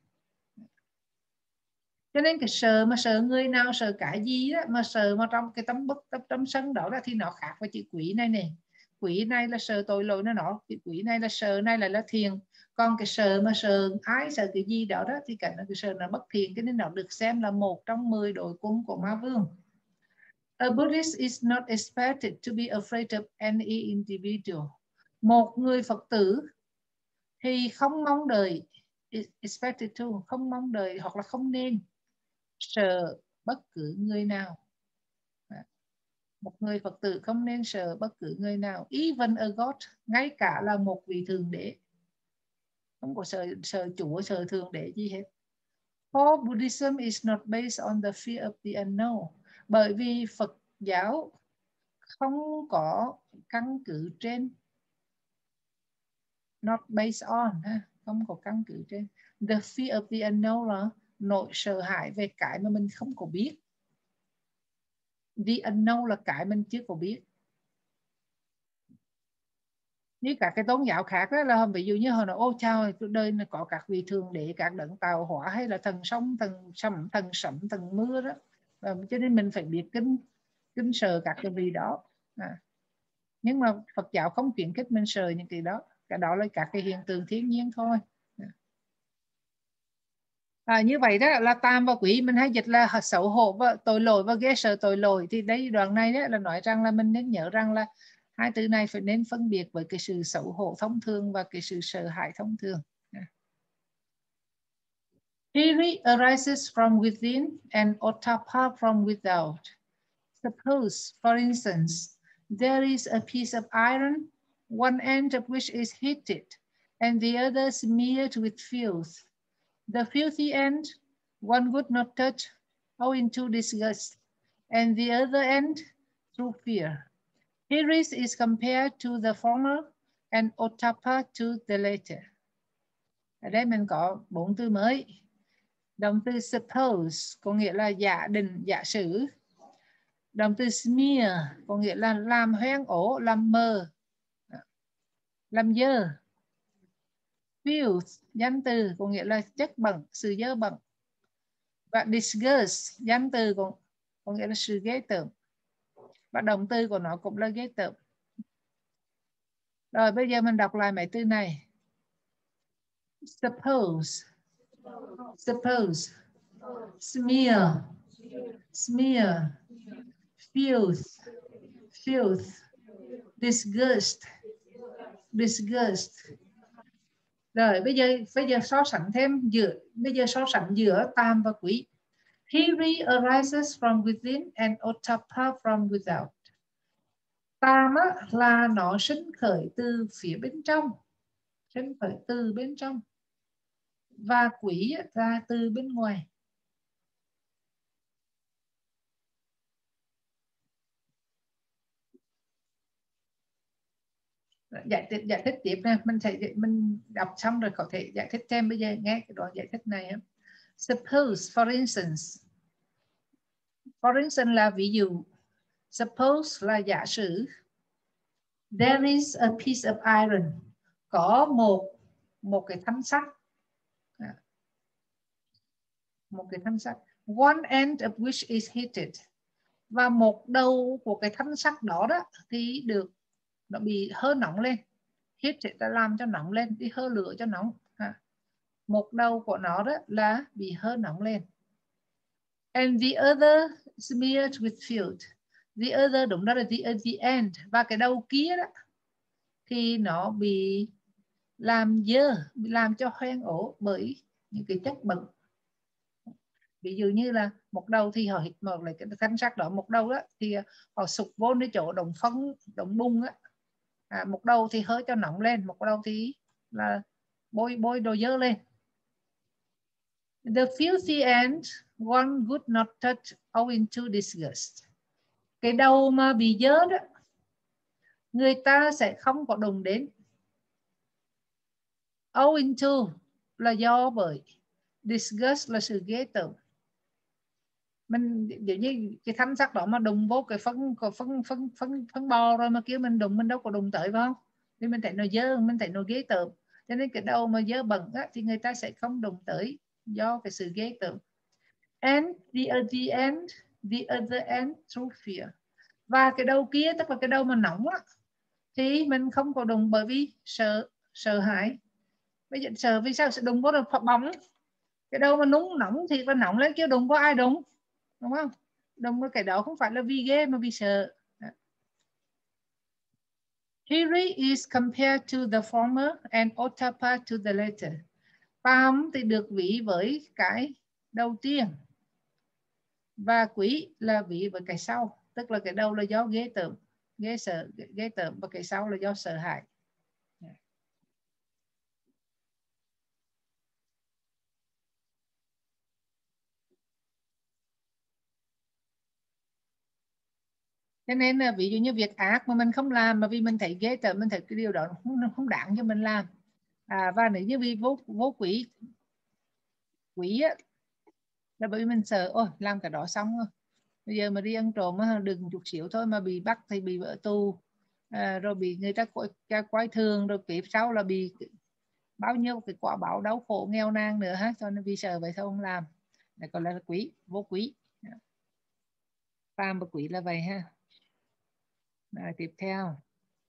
Cho nên cái sợ mà sợ người nào, sợ cái gì đó, mà sợ mà trong cái tấm bức tấm, tấm sân đó là thì nó khác với chữ quỷ này nè. Quỷ này là sợ tội lỗi nó nó, quỷ này là sợ này là là thiền. Còn cái sợ mà sợ ai, sợ cái gì đó đó thì cái, cái sợ là bất thiện, cho nên nó được xem là một trong mười đội quân của ma vương. A Buddhist is not expected to be afraid of any individual. Một người Phật tử thì không mong đợi, expected to, không mong đợi hoặc là không nên sợ bất cứ người nào. Một người Phật tử không nên sợ bất cứ người nào, even a God, ngay cả là một vị thượng đế. Không có sợ sợ Chúa, sợ thượng đế gì hết. For Buddhism is not based on the fear of the unknown. Bởi vì Phật giáo không có căn cứ trên, not based on, ha, không có căn cứ trên. The fear of the unknown là nỗi sợ hãi về cái mà mình không có biết. The unknown là cái mình chưa có biết. Như các cái tôn giáo khác đó là ví dụ như họ nói ô chào đời này có các vị thượng đế, các đấng tạo hóa, hay là thần sông, thần sấm, thần sấm, thần mưa đó. À, cho nên mình phải biết kính kính sợ các cái vị đó. À. Nhưng mà Phật giáo không khuyến khích mình sợ những cái đó. Cái đó là các cái hiện tượng thiên nhiên thôi. À, như vậy đó là tam và quý mình hay dịch là xấu hổ và tội lỗi và ghê sợ tội lỗi. Thì đây đoạn này đó là nói rằng là mình nên nhớ rằng là hai từ này phải nên phân biệt với cái sự xấu hổ thông thường và cái sự sợ hãi thông thường. Theory arises from within and ottappa from without. Suppose, for instance, there is a piece of iron, one end of which is heated and the other smeared with filth. The filthy end one would not touch owing to disgust, and the other end through fear. Hieris is compared to the former and ottappa to the latter. Ở đây mình có bốn từ mới. Động từ suppose có nghĩa là giả định, giả sử. Động từ smear có nghĩa là làm hoen ố, làm mờ, làm dơ. Filth, danh từ có nghĩa là chất bẩn, sự dơ bẩn. Và disgust, danh từ có, có nghĩa là sự ghê tởm. Và động từ của nó cũng là ghê tởm. Rồi bây giờ mình đọc lại mấy từ này. Suppose, suppose, smear, smear, filth, filth, disgust, disgust. Rồi bây giờ bây giờ so sánh thêm giữa bây giờ so sánh giữa tam và quý. Theory arises from within and ottappa from without. Tam á, là nó sinh khởi từ phía bên trong, sinh khởi từ bên trong, và quý á, ra từ bên ngoài. Giải thích giải thích tiếp nè, mình sẽ mình đọc xong rồi có thể giải thích thêm. Bây giờ nghe cái đoạn giải thích này. Suppose, for instance, for instance là ví dụ. Suppose là giả sử. There is a piece of iron. có một một cái thanh sắt, một cái thanh sắt, one end of which is heated, và một đầu của cái thanh sắt đó đó thì được nó bị hơi nóng lên. Heat sẽ làm cho nóng lên, đi hơi lửa cho nóng. À, một đầu của nó đó là bị hơi nóng lên. And the other smeared with filth. The other đúng đó là the, the end, và cái đầu kia đó thì nó bị làm dơ, bị làm cho hoen ổ bởi những cái chất bẩn. Ví dụ như là một đầu thì họ hít một lại cái thanh sắt đó, một đầu đó thì họ sụp vô cái chỗ đống phân, đống bung á. À, một đầu thì hơi cho nóng lên, một đầu thì là bôi bôi đồ dơ lên. The filthy end one would not touch owing to disgust. Cái đầu mà bị dơ đó người ta sẽ không có đụng đến. Owing to là do bởi, disgust là sự ghê tởm. Mình giống như cái thanh sắt đó mà đụng vô cái phân phân phân phân phân bò rồi mà kêu mình đụng, mình đâu có đụng tới phải không? Thì mình thấy nó dơ, mình thấy nó ghê tởm. Cho nên cái đầu mà dơ bẩn á, thì người ta sẽ không đụng tới do cái sự ghê tởm. And the, the end, the other end through fear. Và cái đầu kia tức là cái đầu mà nóng á, thì mình không có đụng bởi vì sợ sợ hãi. Bây giờ sợ vì sao? Sẽ đụng vô được bóng. Cái đầu mà nóng nóng thì nó nóng lên kêu đụng có ai đụng, đúng không? Đụng với cái đó không phải là vì ghê mà vì sợ. Hiri is compared to the former and Ottappa to the latter. Palm thì được ví với cái đầu tiên và quý là ví với cái sau, tức là cái đầu là do ghê tởm, ghê sợ, ghê tởm, và cái sau là do sợ hãi. Cho nên là ví dụ như việc ác mà mình không làm mà vì mình thấy ghê tởm, mình thấy cái điều đó không, không đáng cho mình làm. À, và nếu như vì vô vô quý quý á, là bởi vì mình sợ ôi làm cái đó xong rồi, bây giờ mà đi ăn trộm đừng chút xíu thôi mà bị bắt thì bị vỡ tù, à, rồi bị người ta quay, quay thường, rồi kiếp sau là bị bao nhiêu cái quả báo đau khổ nghèo nàn nữa ha. Cho nên vì sợ vậy thôi không làm. Đấy còn là quý, vô quý. Phàm và quý là vậy ha. Rồi, tiếp theo.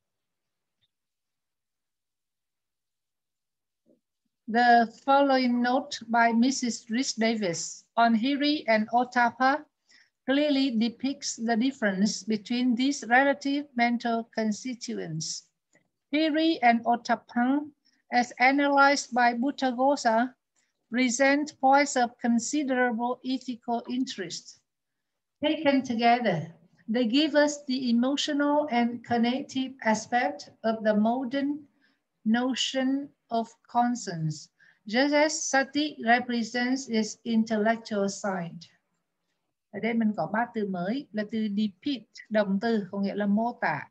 The following note by Missus Rhys Davis on Hiri and Ottappa clearly depicts the difference between these relative mental constituents. Hiri and Ottappa, as analyzed by Buddhaghosa, present points of considerable ethical interest. Taken together, they give us the emotional and cognitive aspect of the modern notion of conscience, just as sati represents its intellectual side. Ở đây mình có ba từ mới là từ depict, động từ có nghĩa là mô tả,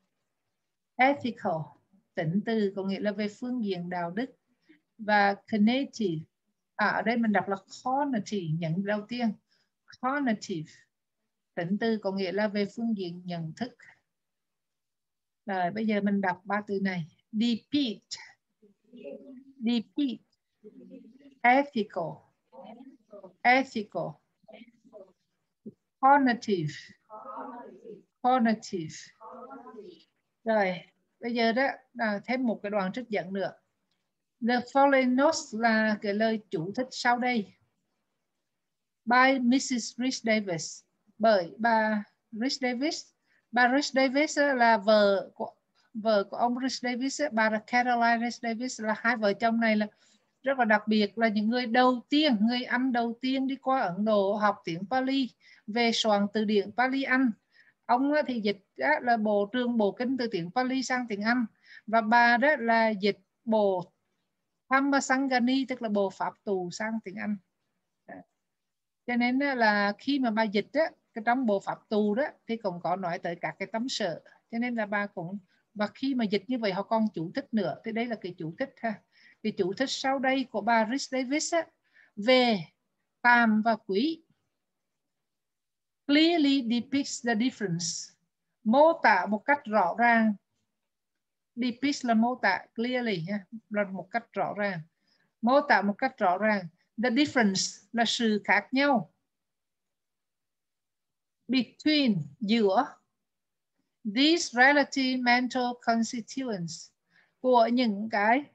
ethical, tính từ có nghĩa là về phương diện đạo đức, và cognitive, à, ở đây mình đọc là cognitive, nhận đầu tiên, cognitive, tính từ có nghĩa là về phương diện nhận thức. Rồi bây giờ mình đọc ba từ này. Depict, depict, ethical, ethical, cognitive, cognitive. Rồi bây giờ đó à, thêm một cái đoạn trích dẫn nữa. The following notes là cái lời chú thích sau đây. By Missus Rhys Davis, bởi bà Rhys Davis. Bà Rhys Davis là vợ của vợ của ông Rhys Davis, bà là Caroline Rhys Davis, là hai vợ chồng này là rất là đặc biệt, là những người đầu tiên, người Anh đầu tiên đi qua Ấn Độ học tiếng Pali, về soạn từ điển Pali Anh. Ông thì dịch là bộ trường bộ kinh từ tiếng Pali sang tiếng Anh, và bà đó là dịch bộ Dhammasangani, tức là bộ pháp tù sang tiếng Anh. Cho nên là khi mà bà dịch á, cái trong bộ pháp tù đó thì cũng có nói tới các cái tấm sợ. Cho nên là bà cũng, và khi mà dịch như vậy họ còn chú thích nữa, thì đây là cái chú thích ha. Cái chú thích sau đây của bà Rhys Davis á, về phàm và quý clearly depicts the difference, mô tả một cách rõ ràng Depict là mô tả, clearly là một cách rõ ràng, mô tả một cách rõ ràng. The difference là sự khác nhau. Between, giữa. These relative mental constituents, của những cái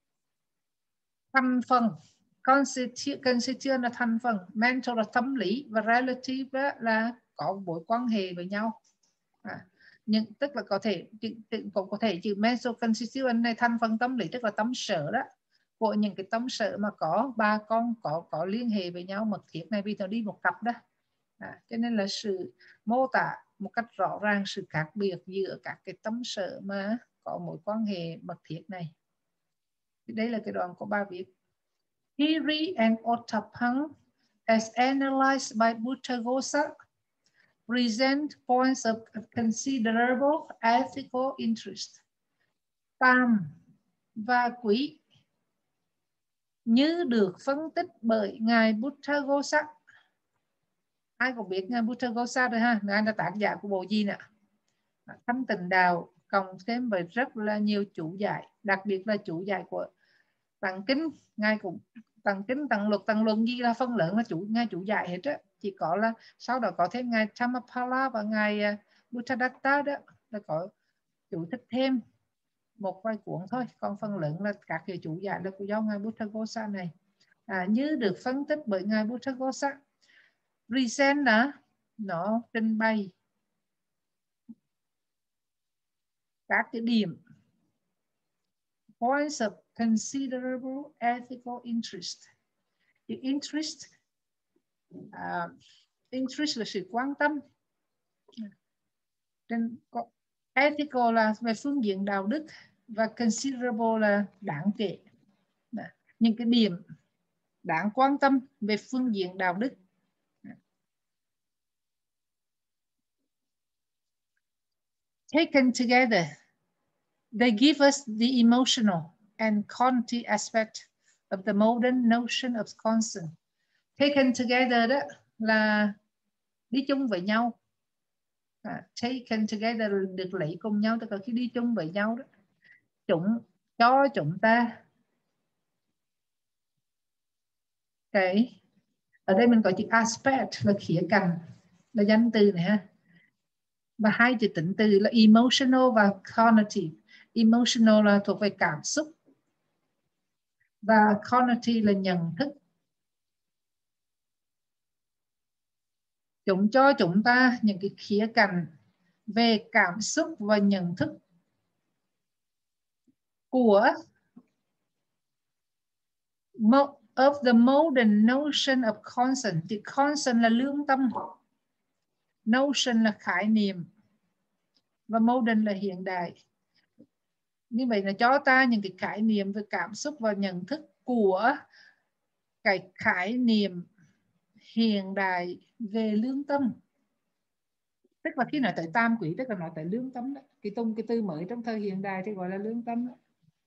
thành phần. Constituent, constituent là thành phần, mental là tâm lý, và relative là có mối quan hệ với nhau. À, nhưng tức là có thể cũng có thể chữ mental constituent này, thành phần tâm lý tức là tâm sở đó, của những cái tâm sở mà có ba con có có liên hệ với nhau mật thiết này, vì nó đi một cặp đó. À, cho nên là sự mô tả một cách rõ ràng sự khác biệt giữa các cái tâm sở mà có mối quan hệ mật thiết này. Thì đây là cái đoạn của ba viết. Hiri and Ottappan, as analyzed by Buddhaghosa, present points of considerable ethical interest. Tam và quý như được phân tích bởi Ngài Buddhaghosa. Ai cũng biết Ngài Buddhaghosa rồi ha, Ngài là tác giả của bộ gì nè? Thanh Tịnh Đạo, cộng thêm với rất là nhiều chủ giải, đặc biệt là chủ giải của Tạng Kinh. Ngài cũng Tạng Kinh, Tạng Luật, Tạng Luận gì là phần lớn là chủ Ngài chủ giải hết á. Chỉ có là sau đó có thêm Ngài Dhammapada và Ngài Buddhadatta đó là có chủ thích thêm một vài cuốn thôi, còn phần lớn là các cái chủ giải là của do Ngài Buddhaghosa này. À, như được phân tích bởi Ngài Buddhaghosa. Present là nó trình bày các cái điểm, points of considerable ethical interest. The interest, uh, interest là sự quan tâm. Trên ethical là về phương diện đạo đức, và considerable là đáng kể. Những cái điểm đáng quan tâm về phương diện đạo đức. Taken together, they give us the emotional and cognitive aspect of the modern notion of consent. Taken together đó là đi chung với nhau. À, taken together được lấy cùng nhau, tức là khi đi chung với nhau đó, chúng cho chúng ta cái, ở đây mình có chữ aspect là khía cạnh, là danh từ này ha, và hai chữ tính từ là emotional và cognitive. Emotional là thuộc về cảm xúc, và cognitive là nhận thức. Chúng cho chúng ta những cái khía cạnh về cảm xúc và nhận thức của of the modern notion of consent. Thì consent là lương tâm, notion là khái niệm, và modern là hiện đại. Như vậy là cho ta những cái khái niệm về cảm xúc và nhận thức của cái khái niệm hiện đại về lương tâm. Tức là khi nói tới tam quý, tức là nói tới lương tâm đó. Cái tung cái từ mới trong thời hiện đại thì gọi là lương tâm đó.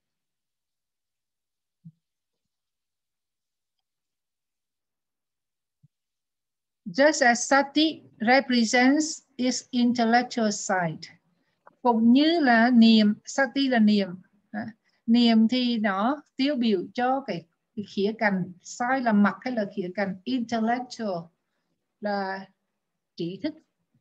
Just as sati represents its intellectual side, cũng như là niệm, sati là niệm, niệm thì nó tiêu biểu cho cái, cái khía cạnh, side là mặt hay là khía cạnh, intellectual là trí thức.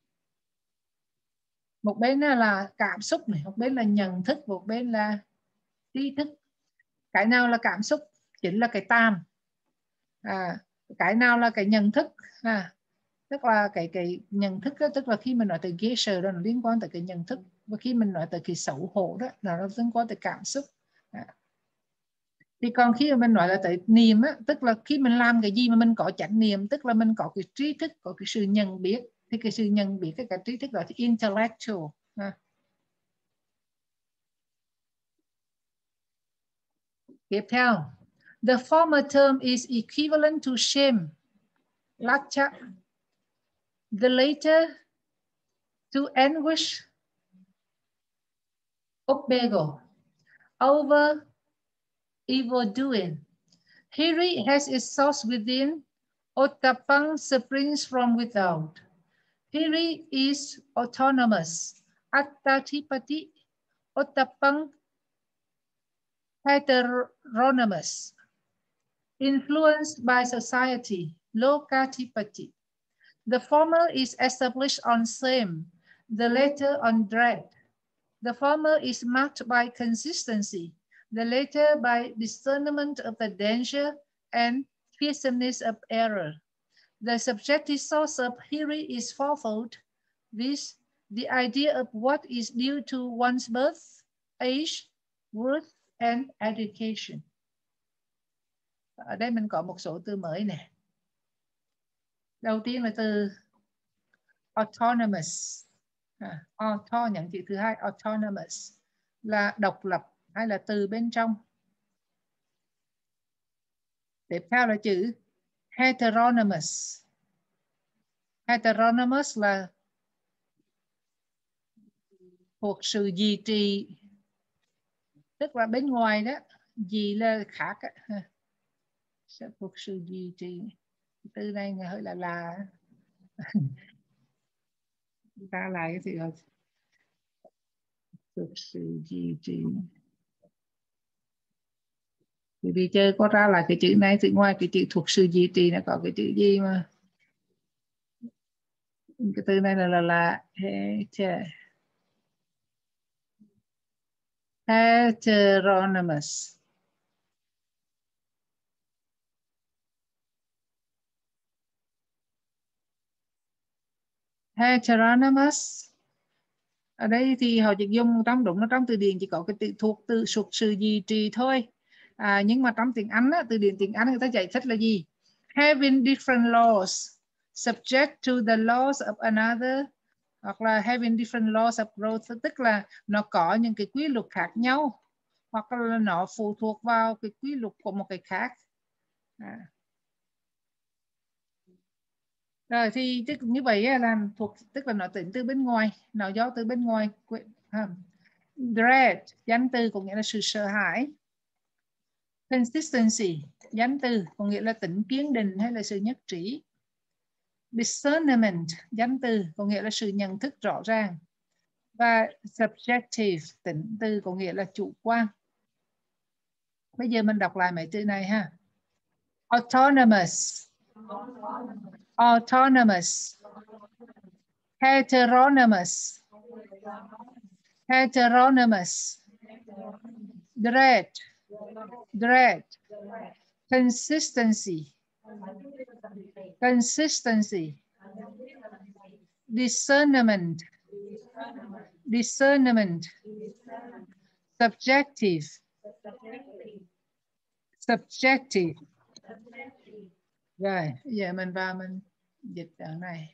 Một bên là cảm xúc này, một bên là nhận thức, một bên là trí thức. Cái nào là cảm xúc chính là cái tam, à, cái nào là cái nhận thức, à, tức là cái cái nhận thức đó, tức là khi mình nói tới geisha đó nó liên quan tới cái nhận thức, và khi mình nói tới cái xấu hổ đó là nó liên quan tới cảm xúc. À. Thì còn khi mà mình nói là tới niệm á, tức là khi mình làm cái gì mà mình có chánh niệm, tức là mình có cái trí thức, có cái sự nhận biết, thì cái sự nhận biết cái, cái trí thức đó thì intellectual. À. Tiếp theo, the former term is equivalent to shame, lacha. The later to anguish, upbego, over evil doing. Hiri has its source within, Ottappan springs from without. Hiri is autonomous, Attatipati. Ottappan Heteronymous, influenced by society, lokatipati. The former is established on same, the latter on dread. The former is marked by consistency, the latter by discernment of the danger and fearsomeness of error. The subjective source of theory is fourfold, viz. The idea of what is due to one's birth, age, worth, and education. Ở đây mình có một số từ mới này. Đầu tiên là từ autonomous. À, auto nhận chữ thứ hai, autonomous là độc lập hay là từ bên trong. Tiếp theo là chữ heteronymous. Heteronymous là thuộc sự duy trì, tức là bên ngoài đó, gì là khác á. Sẽ thuộc sự duy trì. Từ này hơi là là ta lại cái gì rồi, thuộc sự duy trì. Vì chơi có ra lại cái chữ này từ ngoài cái chữ thuộc sự duy trì nó có cái chữ gì mà cái từ này là là là heteronymous. Heteronymous ở đây thì họ chỉ dùng trong đúng nó trong từ điển chỉ có cái từ thuộc từ thuộc sự duy trì thôi. À, nhưng mà trong tiếng Anh á, từ điển tiếng Anh người ta giải thích là gì? Having different laws subject to the laws of another, hoặc là having different laws of growth, tức là nó có những cái quy luật khác nhau hoặc là nó phụ thuộc vào cái quy luật của một cái khác. À. Rồi thì tức như vậy là thuộc, tức là nó tính từ bên ngoài, nó do từ bên ngoài. Dread danh từ có nghĩa là sự sợ hãi. Consistency danh từ có nghĩa là tính kiên định hay là sự nhất trí. Discernment danh từ có nghĩa là sự nhận thức rõ ràng. Và subjective tính từ có nghĩa là chủ quan. Bây giờ mình đọc lại mấy từ này ha. Autonomous, autonomous, heteronymous, heteronymous, dread, dread, consistency, consistency, discernment, discernment, subjective, subjective. Rồi, giờ mình vào mình dịch ở này.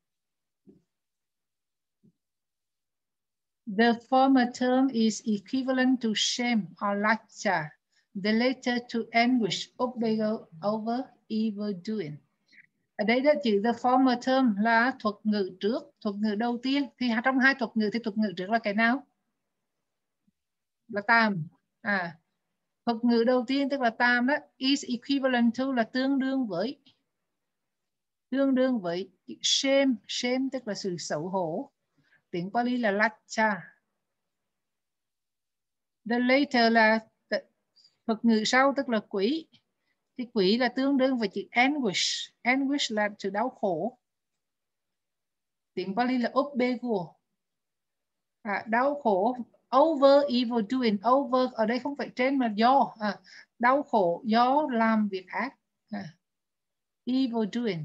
The former term is equivalent to shame or laccha, the latter to anguish over evil doing. Ở đây đó chữ the former term là thuật ngữ trước, thuật ngữ đầu tiên. Thì trong hai thuật ngữ thì thuật ngữ trước là cái nào? Là tam. À, thuật ngữ đầu tiên tức là tam đó, is equivalent to là tương đương với. Tương đương với shame, shame tức là sự xấu hổ. Tiếng Pali là laccha. The later là thuật ngữ sau tức là quỷ. Thì quỷ là tương đương với chữ anguish. Anguish là sự đau khổ. Tiếng Pali là ubbego. À, đau khổ. Over evil doing. Over ở đây không phải trên mà do. À, đau khổ do làm việc ác. À, evil doing.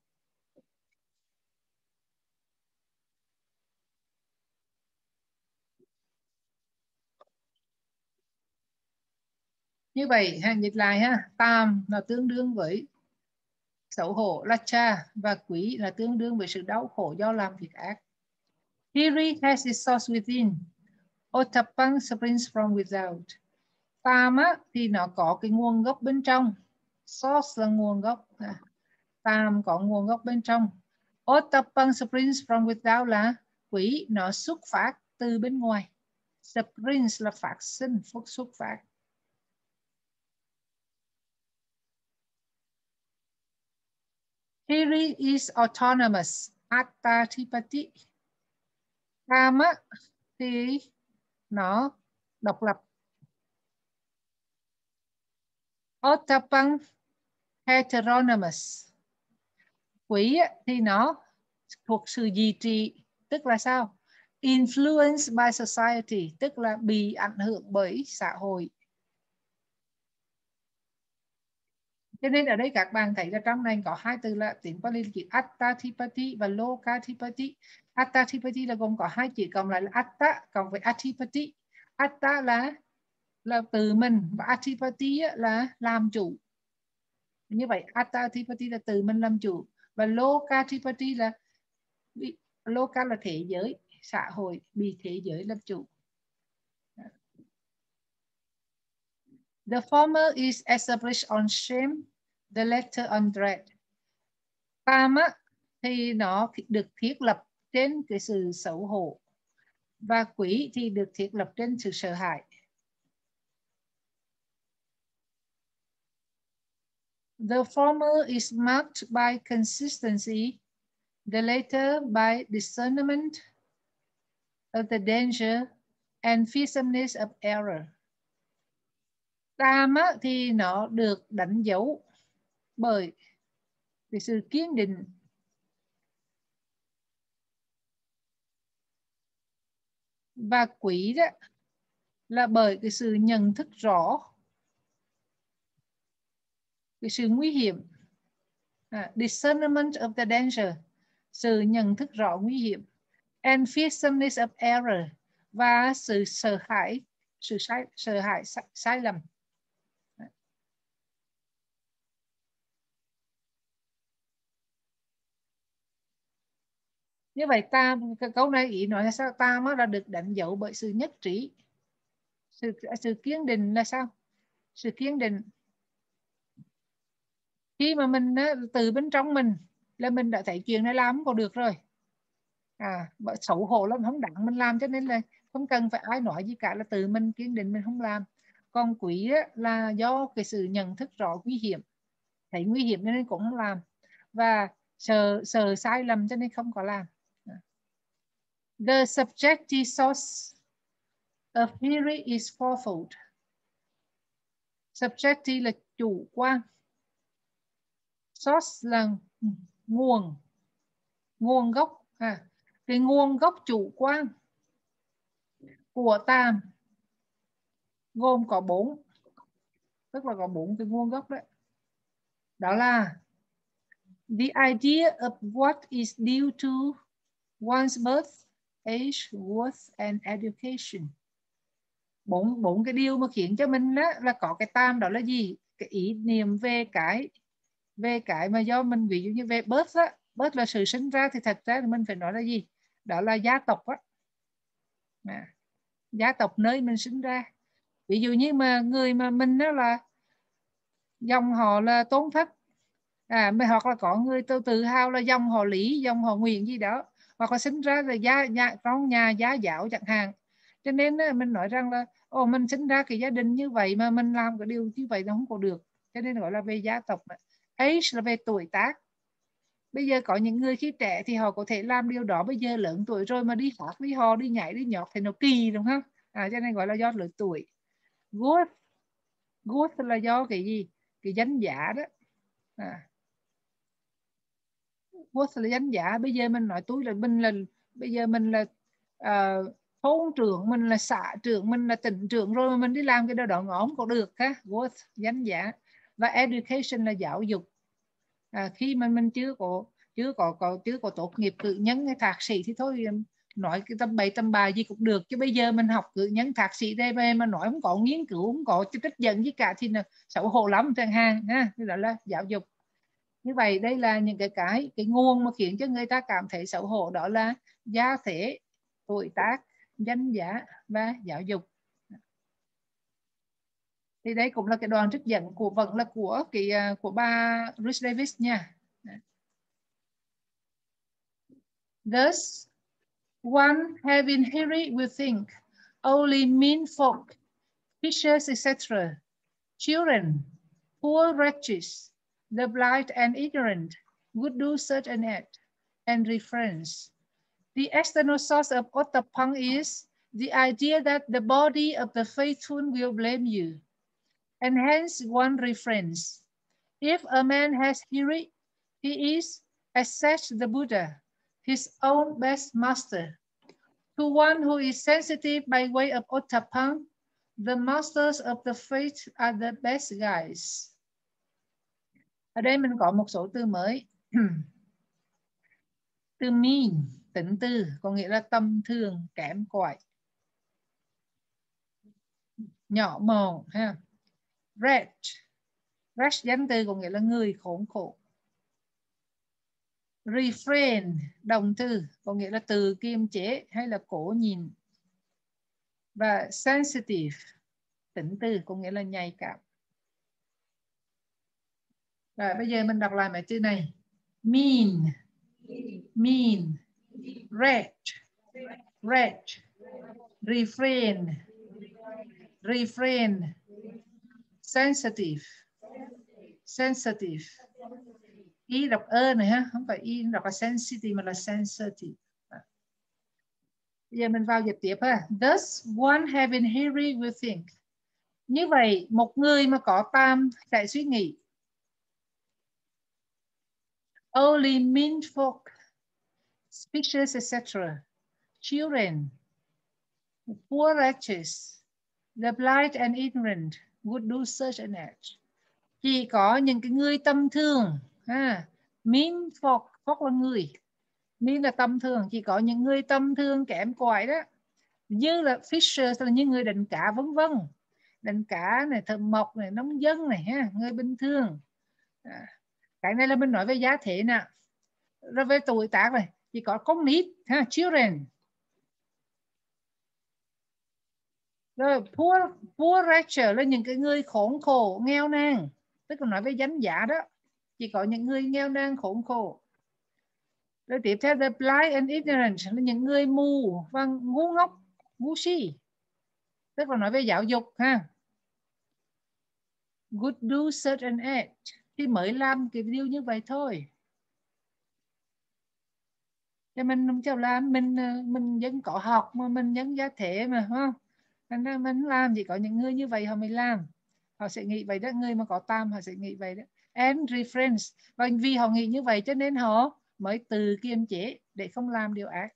Như vậy ha, dịch lại ha, tam là tương đương với xấu hổ laccha và quý là tương đương với sự đau khổ do làm việc ác. Hiri has its source within. Ottapang springs from without. Tam á, thì nó có cái nguồn gốc bên trong. Source là nguồn gốc. Tam có nguồn gốc bên trong. Ottapang springs from without là quý nó xuất phát từ bên ngoài. Springs là phát sinh, xuất phát. Hiri is autonomous. Attatipati. Tam á, thì nó độc lập. Ottapang heteronymous. Quỷ thì nó thuộc sự duy trì, tức là sao? Influenced by society, tức là bị ảnh hưởng bởi xã hội. Cho nên ở đây các bạn thấy là trong này có hai từ là tiếng Pali là chữ Attathipati và Lokathipati. Attathipati là gồm có hai chữ cộng lại là Atta cộng với Athipati. Atta là là từ mình và Athipati là làm chủ. Như vậy Attathipati là từ mình làm chủ và Lokathipati là Loka là thế giới, xã hội bị thế giới làm chủ. The former is established on shame, the latter on dread. Tam á, thì nó được thiết lập trên cái sự xấu hổ và quý thì được thiết lập trên sự sợ hãi. The former is marked by consistency, the latter by discernment of the danger and fearsomeness of error. Tam á, thì nó được đánh dấu bởi cái sự kiên định, và quý đó là bởi cái sự nhận thức rõ cái sự nguy hiểm. À, discernment of the danger, sự nhận thức rõ nguy hiểm, and fearsomeness of error, và sự sợ hãi, sự sai, sợ hãi sai, sai lầm. Như vậy tam, cái câu này ý nói là sao? Tam là được đánh dấu bởi sự nhất trí, sự sự kiên định là sao? Sự kiên định. Khi mà mình từ bên trong mình là mình đã thấy chuyện này làm không có được rồi, à xấu hổ lắm, không đáng mình làm, cho nên là không cần phải ai nói gì cả, là tự mình kiên định mình không làm. Còn quý là do cái sự nhận thức rõ nguy hiểm, thấy nguy hiểm cho nên cũng không làm, và sợ sợ sai lầm cho nên không có làm. The subjective source of theory is fourfold. Subjective là chủ quan, source là nguồn, nguồn gốc. À, cái nguồn gốc chủ quan của tam gồm có bốn, tức là có bốn cái nguồn gốc đấy. Đó là the idea of what is due to one's birth, age, worth and education. Bốn bốn cái điều mà khiến cho mình á, là có cái tam, đó là gì? Cái ý niệm về cái về cái mà do mình, ví dụ như về birth á, birth là sự sinh ra, thì thật ra là mình phải nói là gì? Đó là gia tộc á. À, gia tộc nơi mình sinh ra. Ví dụ như mà người mà mình đó là dòng họ là Tôn Thất, à hoặc là có người tôi tự hào là dòng họ Lý, dòng họ Nguyễn gì đó, hoặc là sinh ra là gia, gia trong nhà gia giáo chẳng hạn. Cho nên mình nói rằng là ồ, mình sinh ra cái gia đình như vậy mà mình làm cái điều như vậy nó không có được, cho nên gọi là về gia tộc. Age là về tuổi tác. Bây giờ có những người khi trẻ thì họ có thể làm điều đó, bây giờ lớn tuổi rồi mà đi hát đi hò đi nhảy đi nhót thì nó kỳ, đúng không? À, cho nên gọi là do lớn tuổi. Good, good là do cái gì? Cái danh giá đó. À, good là danh giá. Bây giờ mình nói tôi là mình là bây giờ mình là uh, thôn trưởng, mình là xã trưởng, mình là tỉnh trưởng rồi mà mình đi làm cái đó đó ngõ không có được ha. Good, danh giá. Và education là giáo dục. À, khi mà mình chưa có chưa có, có chưa có tốt nghiệp cử nhân hay thạc sĩ thì thôi nói cái tầm bậy tầm bài gì cũng được, chứ bây giờ mình học cử nhân thạc sĩ đây về mà nói không có nghiên cứu, không có trích dẫn gì cả thì là xấu hổ lắm chẳng hạn ha. Đó là giáo dục. Như vậy đây là những cái cái cái nguồn mà khiến cho người ta cảm thấy xấu hổ, đó là gia thế, tuổi tác, danh giá và giáo dục. Thì đây cũng là cái đoạn trích dẫn của vẫn là của cái của bà Rhys Davids nha. Thus, one having hearing will think only mean folk, fishes, et cetera, children, poor wretches, the blind and ignorant would do such an act and reference. The external source of Ottapang is the idea that the body of the faithful will blame you. And hence one reference. If a man has hiri, he is, as such the Buddha, his own best master. To one who is sensitive by way of Ottappan, the masters of the faith are the best guides. Ở đây mình có một số từ mới. Từ mean, tính từ, có nghĩa là tầm thường, kém cỏi, nhỏ mọn. Ha. Wretch, wretch danh từ có nghĩa là người khốn khổ. Refrain, động từ, có nghĩa là từ kiềm chế hay là cố nhịn. Và sensitive, tính từ, có nghĩa là nhạy cảm. Rồi bây giờ mình đọc lại mấy chữ này. Mean, mean, wretch, wretch, refrain, refrain, sensitive, sensitive. Y đọc ơ này ha, không phải y đọc là sensitive mà là sensitive. Bây giờ mình vào dịch tiếp ha. Thus one having hiri will think. Như vậy một người mà có tam sẽ suy nghĩ. Only mean folk, species, et cetera, children, poor wretches, the blind and ignorant would do such an act. Chỉ có những cái người tâm thường, ha, mean folk, folk là người, mean là tâm thường, chỉ có những người tâm thường kém cỏi đó, như là fisher là những người đánh cá vân vân, đánh cá này, thợ mộc này, nông dân này ha, người bình thường. À, cái này là mình nói về giá thể nè. Rồi về tuổi tác này chỉ có con nít ha, children. Rồi poor poor wretched là những cái người khốn khổ nghèo nàn, tức là nói về danh giá đó, chỉ có những người nghèo nàn khốn khổ. Rồi tiếp theo the blind and ignorant là những người mù và ngu ngốc, ngu si, tức là nói về giáo dục ha. Would do such an act, thì mới làm cái điều như vậy thôi. Cho mình không chịu làm, mình mình vẫn có học mà mình vẫn giá thể mà, ha. Nên ra mình làm, chỉ có những người như vậy họ mới làm. Họ sẽ nghĩ vậy đó, người mà có tam họ sẽ nghĩ vậy đó. And reference, và vì họ nghĩ như vậy cho nên họ mới tự kiềm chế để không làm điều ác.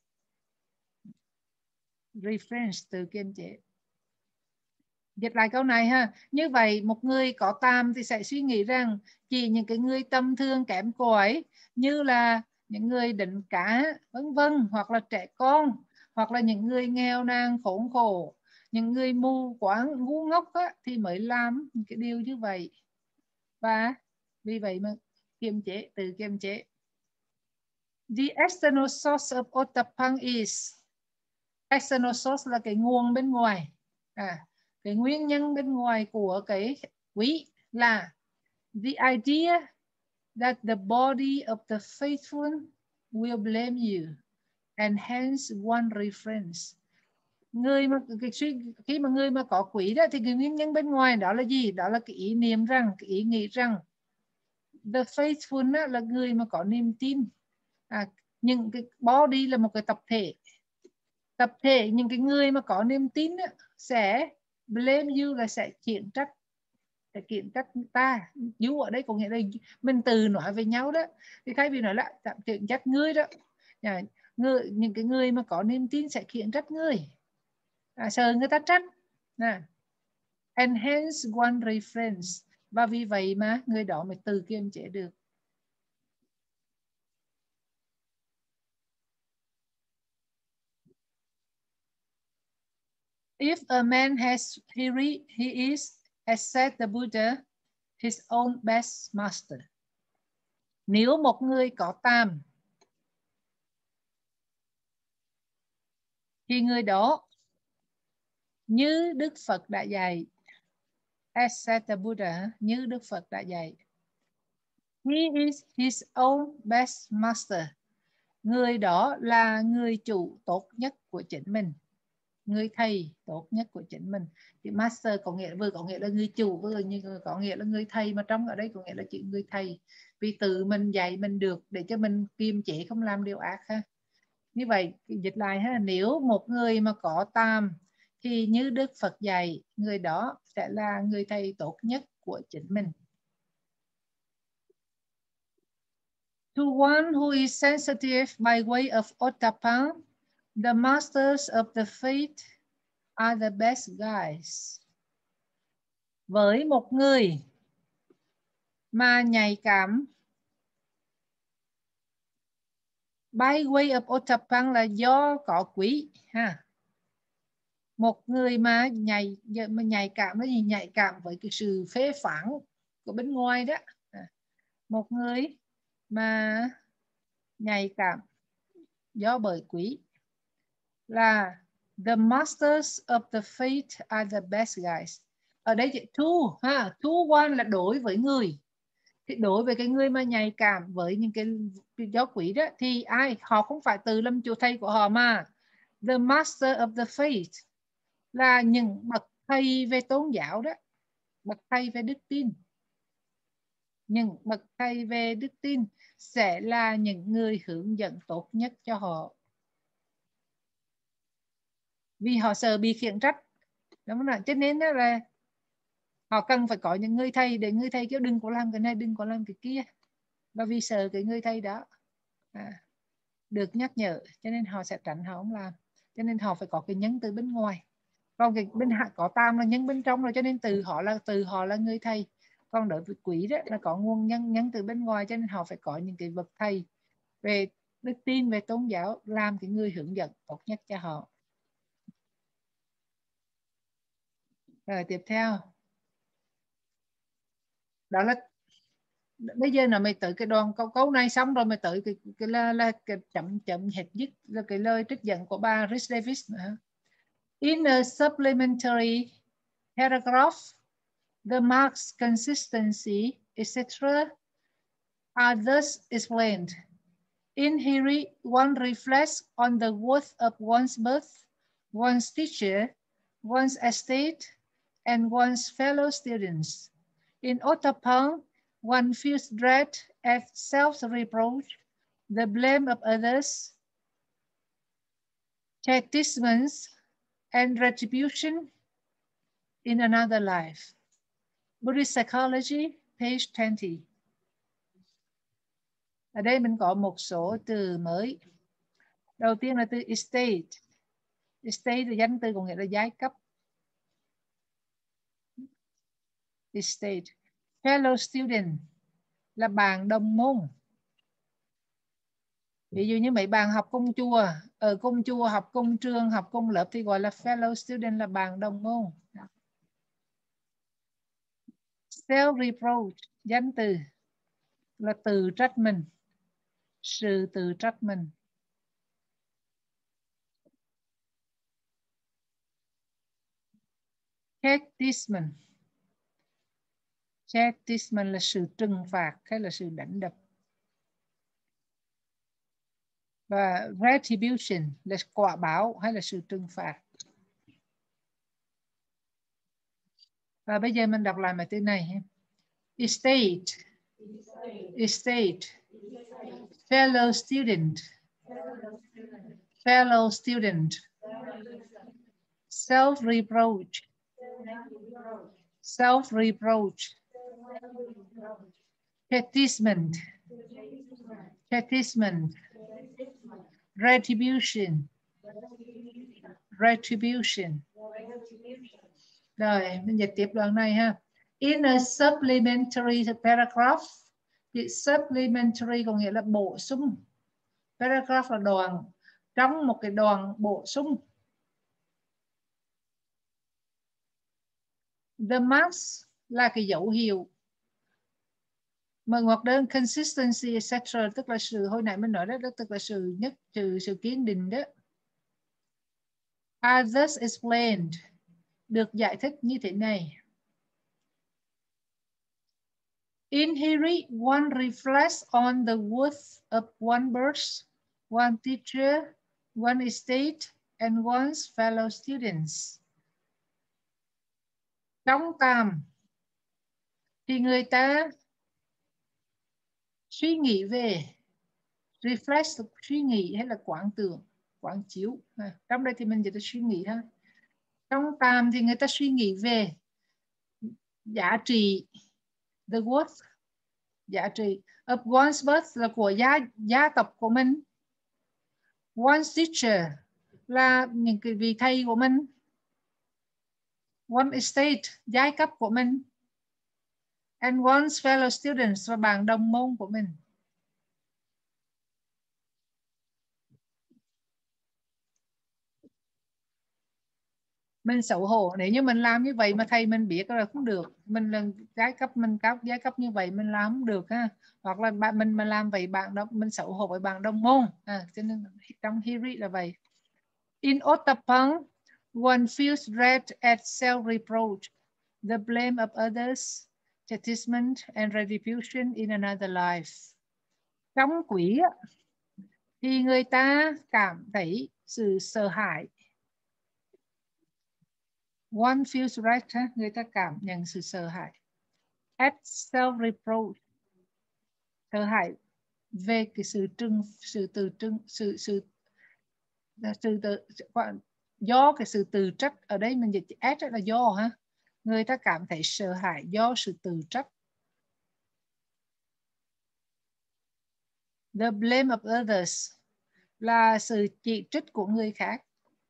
Reference, tự kiềm chế. Dịch lại câu này ha. Như vậy một người có tam thì sẽ suy nghĩ rằng chỉ những cái người tâm thương kém cỏi như là những người đánh cá vân vân, hoặc là trẻ con, hoặc là những người nghèo nàn khốn khổ, những người mù quáng ngu ngốc á, thì mới làm cái điều như vậy. Và vì vậy mà kiềm chế, tự kiềm chế. The external source of Ottappan is, external source là cái nguồn bên ngoài, à, cái nguyên nhân bên ngoài của cái quý là the idea that the body of the faithful will blame you and hence one reference. Người mà cái suy khi mà người mà có quỷ đó thì cái nguyên nhân bên ngoài đó là gì? Đó là cái ý niệm rằng, cái ý nghĩ rằng the faithful đó là người mà có niềm tin. À, những cái body là một cái tập thể. Tập thể những cái người mà có niềm tin đó, sẽ blame you là sẽ khiển trách, sẽ khiển trách ta. You ở đây có nghĩa là mình từ nói về nhau đó. Thì thay vì nói là khiển trách ngươi đó, người, những cái người mà có niềm tin sẽ khiển trách ngươi, à, sợ người ta trách. Nè. And hence one reference, và vì vậy mà người đó mới tự kiềm chế được. If a man has hiri, he is, as said the Buddha, his own best master. Nếu một người có tam thì người đó như Đức Phật đã dạy, as said the Buddha, như Đức Phật đã dạy. He is his own best master. Người đó là người chủ tốt nhất của chính mình, người thầy tốt nhất của chính mình. Thì master có nghĩa vừa có nghĩa là người chủ, vừa như có nghĩa là người thầy, mà trong ở đây có nghĩa là chữ người thầy, vì tự mình dạy mình được để cho mình kiềm chế không làm điều ác ha. Như vậy dịch lại ha, nếu một người mà có tam thì như Đức Phật dạy, người đó sẽ là người thầy tốt nhất của chính mình. To one who is sensitive by way of Ottappan, the masters of the faith are the best guides. Với một người mà nhạy cảm, by way of Ottappan là do có quý ha. Một người mà nhạy mà nhạy cảm là gì? Nhạy cảm với cái sự phê phán của bên ngoài đó. Một người mà nhạy cảm do bởi quý là the masters of the faith are the best guys. Ở đây thì to ha, to one là đối với người. Thì đối với cái người mà nhạy cảm với những cái do quý đó thì ai? Họ không phải tự làm chủ thầy của họ mà. The master of the faith là những bậc thầy về tôn giáo đó, bậc thầy về đức tin. Những bậc thầy về đức tin sẽ là những người hướng dẫn tốt nhất cho họ. Vì họ sợ bị khiển trách. Đúng không? Cho nên là họ cần phải có những người thầy để người thầy kêu đừng có làm cái này, đừng có làm cái kia. Và vì sợ cái người thầy đó à, được nhắc nhở, cho nên họ sẽ tránh, họ không làm. Cho nên họ phải có cái nhân từ bên ngoài. Còn cái bên hạ có tam là nhân bên trong rồi, cho nên từ họ là từ họ là người thầy. Còn đối với quý đó là có nguồn nhân nhân từ bên ngoài, cho nên họ phải có những cái bậc thầy về đức tin, về tôn giáo làm cái người hướng dẫn tốt nhất cho họ. Rồi tiếp theo đó là bây giờ là mày tới cái đoạn câu câu này xong rồi mày tới cái cái là, là cái chậm chậm hết dứt là cái lời trích dẫn của bà Rhys Davis nữa. In a supplementary paragraph, the marks consistency, et cetera are thus explained. In here, one reflects on the worth of one's birth, one's teacher, one's estate, and one's fellow students. In Ottappan, one feels dread at self-reproach, the blame of others, chastisements, and retribution in another life. Buddhist Psychology, page twenty. Ở đây mình có một số từ mới. Đầu tiên là từ estate. Estate là danh từ có nghĩa là giai cấp. Estate. Fellow student là bạn đồng môn. Ví dụ như mấy bạn học cùng chùa, ở cùng chùa, học cùng trường, học cùng lớp thì gọi là fellow student, là bạn đồng môn. Self-reproach, danh từ là tự trách mình, sự tự trách mình. Chastisement, chastisement là sự trừng phạt hay là sự đánh đập. Và retribution là quả báo hay là sự trừng phạt. Và bây giờ mình đọc lại mấy từ này. Estate, estate, fellow student, fellow student, self-reproach, self-reproach, chastisement, chastisement, retribution, retribution. Rồi, mình dịch tiếp đoạn này ha. In a supplementary paragraph, thì supplementary có nghĩa là bổ sung. Paragraph là đoạn. Trong một cái đoạn bổ sung. The marks là cái dấu hiệu. Mà ngoặc đơn consistency, et cetera, tức là sự, hồi nãy mình nói đó, đó tức là sự nhất, sự, sự kiên định đó. Are thus explained, được giải thích như thế này. In here, one reflects on the worth of one birth, one teacher, one estate, and one's fellow students. Trong tam thì người ta suy nghĩ về, reflect suy nghĩ hay là quán tưởng, quán chiếu. Trong đây thì mình chỉ là suy nghĩ ha. Trong tàm thì người ta suy nghĩ về giá trị, the worth, giá trị of one's birth là của gia gia tộc của mình, one's teacher là những cái vị thầy của mình, one estate giai cấp của mình, and one's fellow students và bạn đồng môn của mình. Mình xấu hổ nếu như mình làm như vậy mà thầy mình biết là không được, mình là giai cấp mình cao giai cấp như vậy mình làm không được ha, hoặc là bạn mình mà làm vậy bạn đó mình xấu hổ với bạn đồng môn à, cho nên trong Hiri là vậy. In Ottapang, one feels dread at self-reproach, the blame of others, chastisement and retribution in another life. Trong quỷ thì người ta cảm thấy sự sợ hãi. One feels dread, người ta cảm nhận sự sợ hãi. At self-reproach, sợ hãi về cái sự trừng, sự từ trừng, sự sự sự tự do cái sự từ trách, ở đây mình dịch at là do ha, người ta cảm thấy sợ hãi do sự từ trách. The blame of others là sự chỉ trích của người khác.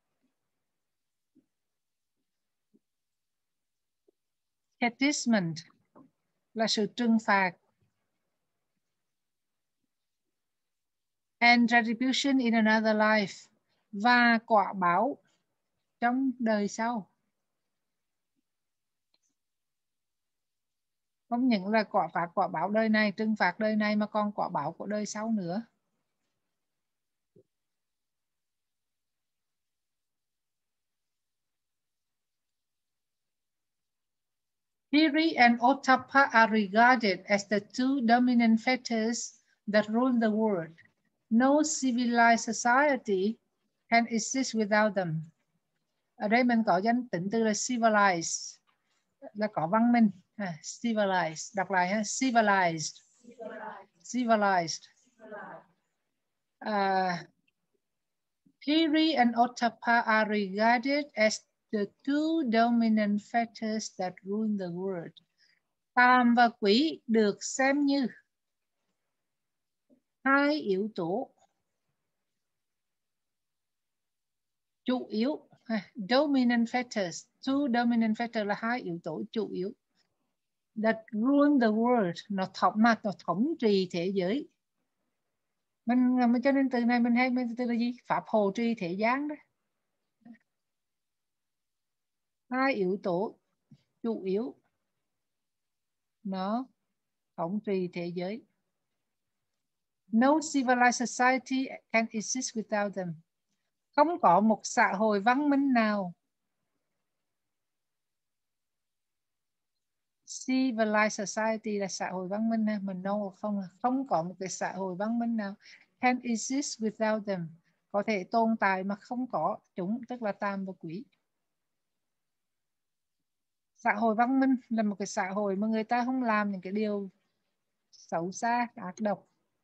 Chastisement là sự trừng phạt. And retribution in another life, và quả báo trong đời sau. Không những là quả phạt quả báo đời này, trừng phạt đời này mà còn quả báo của đời sau nữa. Hiri and Ottappa are regarded as the two dominant factors that rule the world. No civilized society can exist without them. Ở đây mình có danh tính từ là civilized, là có văn minh. À, civilized, đọc lại ha, civilized. Civilized. Uh, Hiri and Ottappa are regarded as the two dominant factors that rule the world. Tam và Quỷ được xem như hai yếu tố chủ yếu. Dominant factors, two dominant factors là hai yếu tố chủ yếu. That rule the world, nó thống mà nó thống trị thế giới. Mình cho nên từ này mình hay mình từ là gì? Pháp hộ trì thế gian đó. Hai yếu tố chủ yếu nó thống trị thế giới. No civilized society can exist without them. Không có một xã hội văn minh nào. Civilized society là xã hội văn minh, mình no không không có một cái xã hội văn minh nào can exist without them, có thể tồn tại mà không có chúng, tức là Tam và Quỷ. Xã hội văn minh là một cái xã hội mà người ta không làm những cái điều xấu xa, ác độc.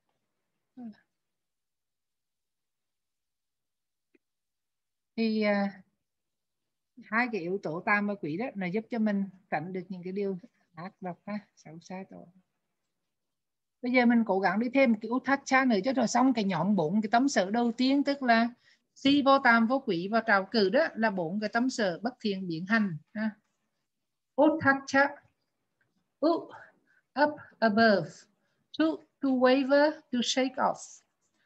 Thì uh, hai cái yếu tố Tam và Quỷ đó là giúp cho mình tránh được những cái điều ác độc ha, xấu xa tội. Bây giờ mình cố gắng đi thêm một cái Utthacha nữa cho rồi xong cái nhóm bốn cái tâm sở đầu tiên, tức là Si vô Tam vô Quỷ và trào cử, đó là bốn cái tâm sở bất thiện biến hành ha. Utthacha, U, up, above, to, to waver, to shake off.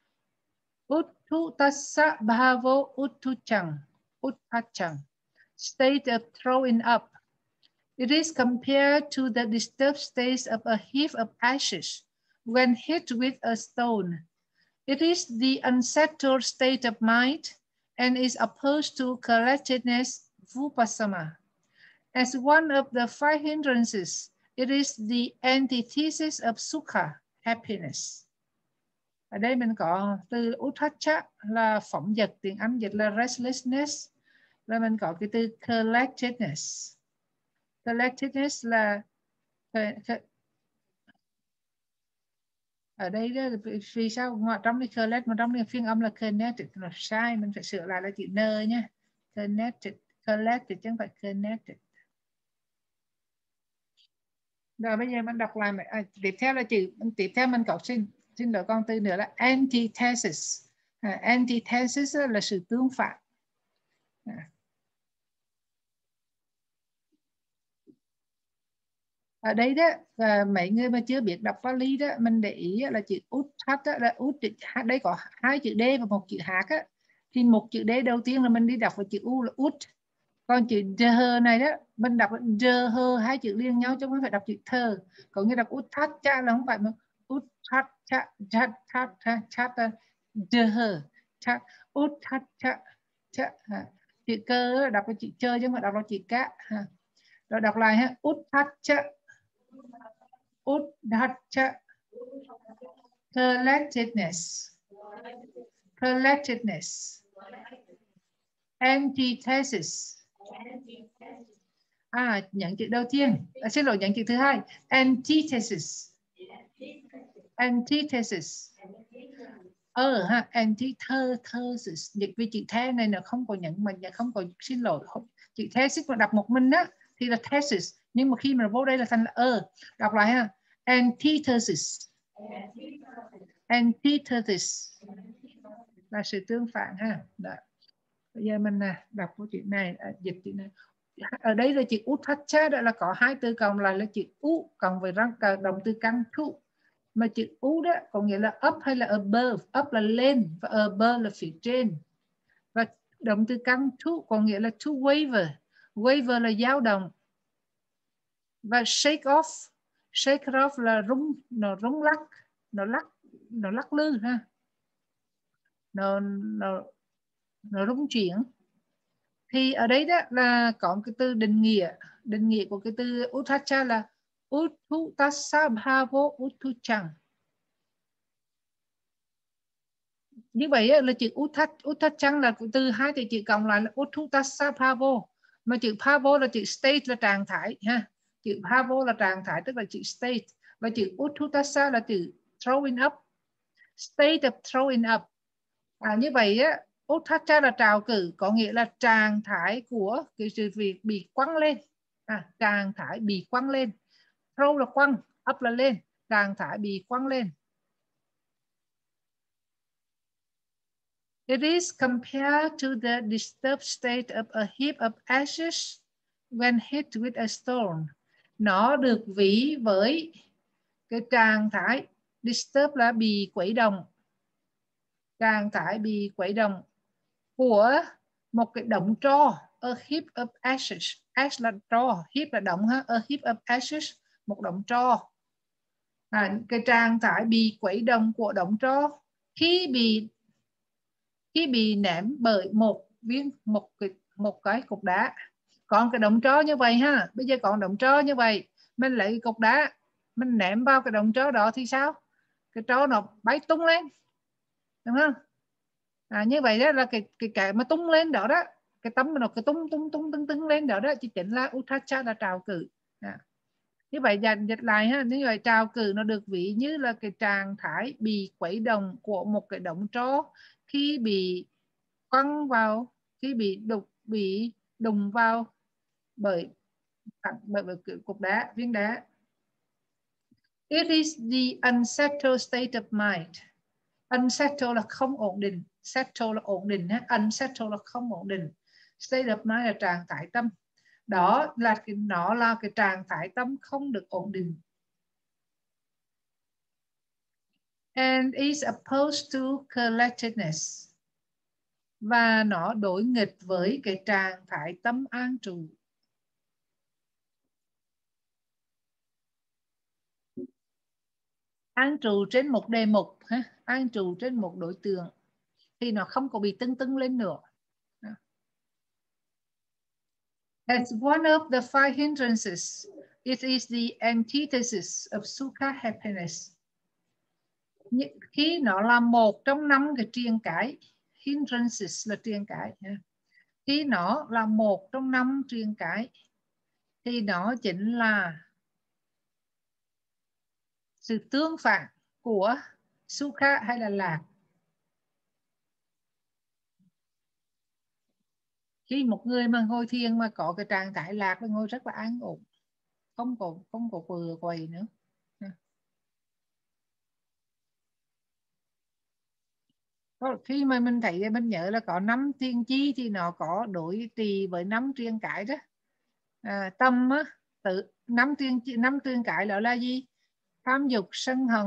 Uttutassa bhavo uttuchang, uttachang, state of throwing up. It is compared to the disturbed state of a heap of ashes when hit with a stone. It is the unsettled state of mind and is opposed to collectedness, vipassana. As one of the five hindrances, it is the antithesis of sukha, happiness. Ở đây mình có từ utthacha là phóng dật, tiếng Anh dịch là restlessness. Và mình có cái từ collectedness. Collectedness là ở đây đó, vì sao ngoài trong cái collect mà trong cái phiên âm là connected, là sai, mình phải sửa lại là chữ n nhé. Connected, collected chứ không phải connected. Rồi bây giờ mình đọc lại. À, tiếp theo là chữ tiếp theo mình có xin xin lỗi con từ nữa là antithesis. À, antithesis là sự tương phản. À. Ở đây đó, và mấy người mà chưa biết đọc Pali đó, mình để ý là chữ Uttat đó, là Ut, đây có hai chữ D và một chữ H á. Thì một chữ D đầu tiên là mình đi đọc với chữ U là Ut. Còn chữ Dh này đó, mình đọc là Dh, hai chữ liên nhau chứ không phải đọc chữ thơ. Có nghĩa đọc Uttat cha là không phải mà Uttat cha, chat chat chat Dh, chat Uttat cha, cha. Chữ cơ đọc là chữ chơi chứ không phải đọc là chữ cá. Rồi đọc lại ha, Uttat cha. Uddhacha, collectedness, collectedness, antithesis. À, nhận chữ đầu tiên, à, xin lỗi, nhận chữ thứ hai, antithesis, antithesis. Ờ ha, antithesis, dịch vì chữ the này là không có nhận mình, không có, xin lỗi, chữ thesis mà đọc một mình á thì là thesis, nhưng mà khi mà vô đây là thành là ờ. Đọc lại ha, antithesis, antithesis là sự tương phản ha. Đó. Bây giờ mình đọc cái chữ này, dịch chữ này. Ở đây là chữ Utthacha, đó là có hai từ cộng lại là chữ U cộng với răng động từ căn thu. Mà chữ U đó có nghĩa là up hay là above, up là lên và above là phía trên. Và động từ căn thu có nghĩa là to waver, waver là dao động. Và shake off, shake off là rung, nó rung lắc, nó lắc, nó lắc lư ha, nó nó nó rung chuyển. Thì ở đây đó là có một cái từ định nghĩa, định nghĩa của cái từ Utthacha là Utthutasabhavo Utthuchang. Như vậy là chữ Utthuchang là từ hai từ chữ cộng lại là Utthutasabhavo, mà chữ Bhavo là chữ state là trạng thái ha. Chữ Bhavo là trạng thái tức là chữ state, và chữ Utthutasa là chữ throwing up, state of throwing up. À, như vậy á, Utthacha là trào cử, có nghĩa là trạng thái của cái sự việc bị quăng lên. À, trạng thái bị quăng lên. Throw là quăng, up là lên, trạng thái bị quăng lên. It is compared to the disturbed state of a heap of ashes when hit with a stone. Nó được ví với cái trạng thái disturb là bị quấy động, trạng thái bị quấy động của một cái đống tro, a heap of ashes. Ash là tro, heap là đống ha, a heap of ashes, một đống tro. À, cái trạng thái bị quấy động của đống tro khi bị khi bị ném bởi một viên một cái một cái cục đá. Còn cái đống tro như vậy ha, bây giờ còn đống tro như vậy, mình lấy cái cục đá mình ném vào cái đống tro đó thì sao? Cái tro nó bay tung lên, đúng không? À, như vậy đó là cái cái cái mà tung lên đó đó, cái tấm mà nó cái tung tung tung tung tung lên đó đó chỉ chính là Utthacha, là trào cử. À. Như vậy dành dịch lại ha, như vậy trào cử nó được ví như là cái trạng thái bị quấy động của một cái đống tro khi bị quăng vào, khi bị đục bị đụng vào bởi bởi, bởi cục đá, viên đá. It is the unsettled state of mind. Unsettled là không ổn định, settled là ổn định, unsettled là không ổn định, state of mind là trạng thái tâm. Đó là cái nó là cái trạng thái tâm không được ổn định. And is opposed to collectedness. Và nó đối nghịch với cái trạng thái tâm an trụ. An trụ trên một đề mục, ha? An trụ trên một đối tượng thì nó không có bị tưng tưng lên nữa. As one of the five hindrances, it is the antithesis of sukha happiness. Khi nó là một trong năm cái triền cái, hindrances là triền cái, khi nó là một trong năm triền cái thì nó chính là sự tương phản của sukha hay là lạc. Khi một người mà ngồi thiền mà có cái trạng thái lạc là ngồi rất là an ổn, không có không có vừa quầy nữa. Khi mà mình thấy mình nhớ là có năm thiên chi thì nó có đối trì với năm triền cái đó. À, tâm á, tự năm triền năm triền cái đó là gì? Tham dục, sân hận,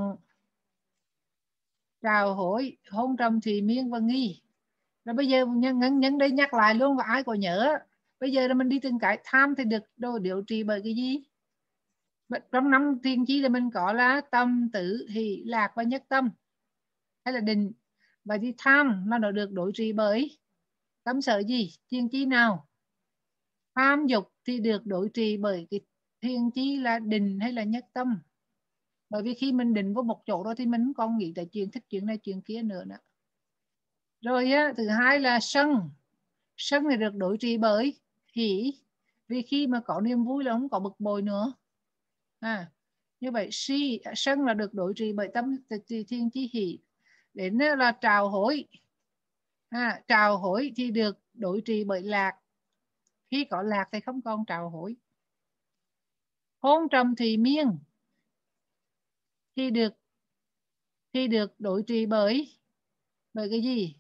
trào hối, hôn trầm, thùy miên và nghi. Rồi bây giờ nhân, nhân, nhân đây nhắc lại luôn và ai có nhớ. Bây giờ là mình đi từng cái. Tham thì được đồ điều trị bởi cái gì? Trong năm thiên chi là mình có là tâm, tử, hỷ, lạc và nhất tâm hay là định. Vậy thì tham nó được đối trị bởi tâm sở gì? Thiên chi nào? Tham dục thì được đối trị bởi cái thiên chi là định hay là nhất tâm. Bởi vì khi mình định vô một chỗ đó thì mình không còn nghĩ tới chuyện thích chuyện này chuyện kia nữa nữa. Rồi á, thứ hai là sân. Sân thì được đối trị bởi hỷ. Vì khi mà có niềm vui là không có bực bội nữa. À, như vậy si, sân là được đối trị bởi tâm thiên chi hỷ. Đến là trào hối. À, trào hối thì được đối trị bởi lạc. Khi có lạc thì không còn trào hối. Hôn trầm thùy miên thì được thì được đối trị bởi bởi cái gì?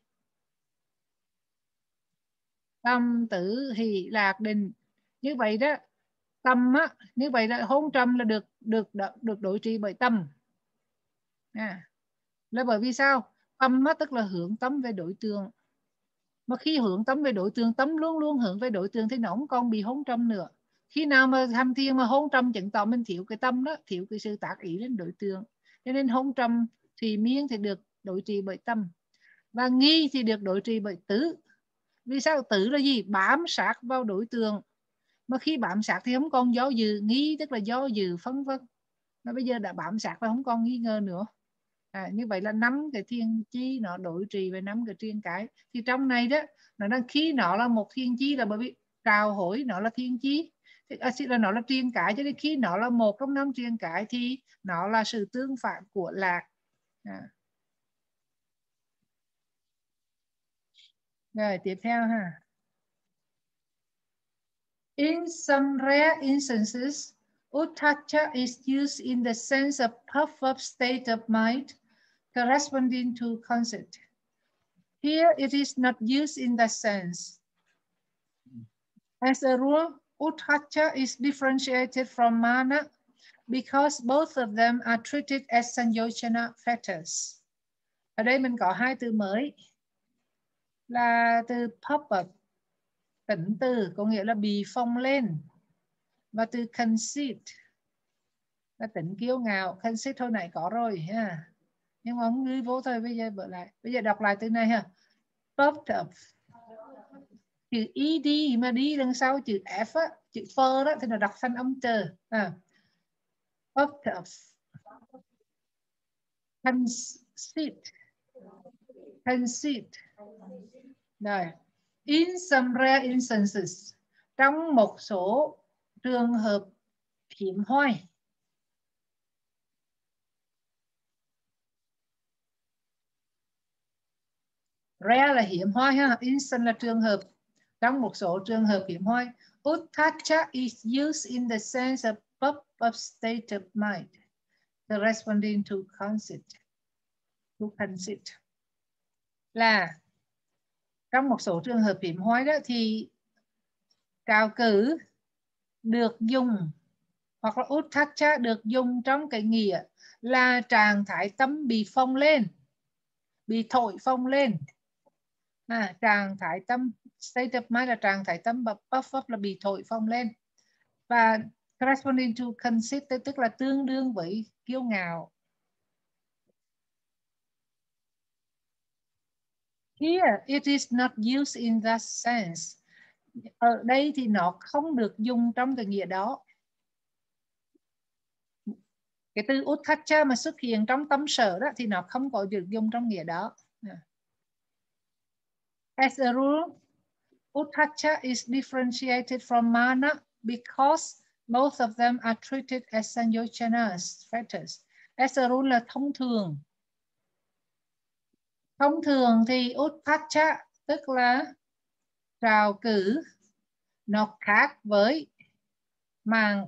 Tâm, tử, hỷ, lạc, định. Như vậy đó, tâm á, như vậy là hôn trầm là được được được đối trị bởi tâm. À, là bởi vì sao? Tâm á, tức là hướng tâm về đối tượng. Mà khi hướng tâm về đối tượng, tâm luôn luôn hướng về đối tượng thì nó không còn bị hôn trầm nữa. Khi nào mà tham thiền mà hôn trầm chứng tỏ mình thiếu cái tâm đó, thiếu cái sự tác ý lên đối tượng. Cho nên hôn trầm thùy miên thì được đối trị bởi tâm. Và nghi thì được đối trị bởi tứ. Vì sao? Tứ là gì? Bám sát vào đối tượng. Mà khi bám sát thì không còn do dự. Nghi tức là do dự phân vân. Mà bây giờ đã bám sát và không còn nghi ngờ nữa. À, như vậy là năm cái thiên chi nó đối trì với năm cái triền cái. Thì trong này đó, nó đang khi nó là một thiên chi là bởi vì trào hối nó là thiên chi. Thì, à, là nó là triền cái, cho nên khi nó là một trong năm triền cái thì nó là sự tương phản của lạc. À. Rồi tiếp theo ha. In some rare instances, Uddhacca is used in the sense of puffed-up state of mind corresponding to conceit. Here it is not used in that sense. As a rule, Uddhacca is differentiated from mana because both of them are treated as Sanyochana factors. Ở đây mình có hai từ mới là từ puff-up, tỉnh từ, có nghĩa là bị phồng lên, và từ conceit là tính kiêu ngạo. Conceit hồi nãy có rồi ha, nhưng mà không ghi vô thôi. Bây giờ bữa lại, bây giờ đọc lại từ này ha. Puffed up, chữ ed mà đi đằng sau chữ f á, chữ phơ đó thì nó đọc thành âm tờ. À. Puffed up, conceit, conceit. Rồi, in some rare instances, trong một số trường hợp hiếm hoi. Rare là hiếm hoi ha, instant là trường hợp. Trong một số trường hợp hiếm hoi, Uddhacca is used in the sense of puff-up state of mind corresponding to conceit. To conceit là trong một số trường hợp hiếm hoi đó thì trào cử được dùng hoặc là Uddhacca được dùng trong cái nghĩa là trạng thái tâm bị phồng lên, bị thổi phồng lên. À, trạng thái tâm state of mind là trạng thái tâm, và puff up là bị thổi phồng lên, và corresponding to conceit tức là tương đương với kiêu ngạo. Here it is not used in that sense. Ở đây thì nó không được dùng trong cái nghĩa đó. Cái từ Uddhacca mà xuất hiện trong tâm sở đó thì nó không có được dùng trong nghĩa đó. As a rule, Uddhacca is differentiated from mana because both of them are treated as Sanyochanas factors. As a rule là thông thường. Thông thường thì Uddhacca tức là trào cử nó khác với màng.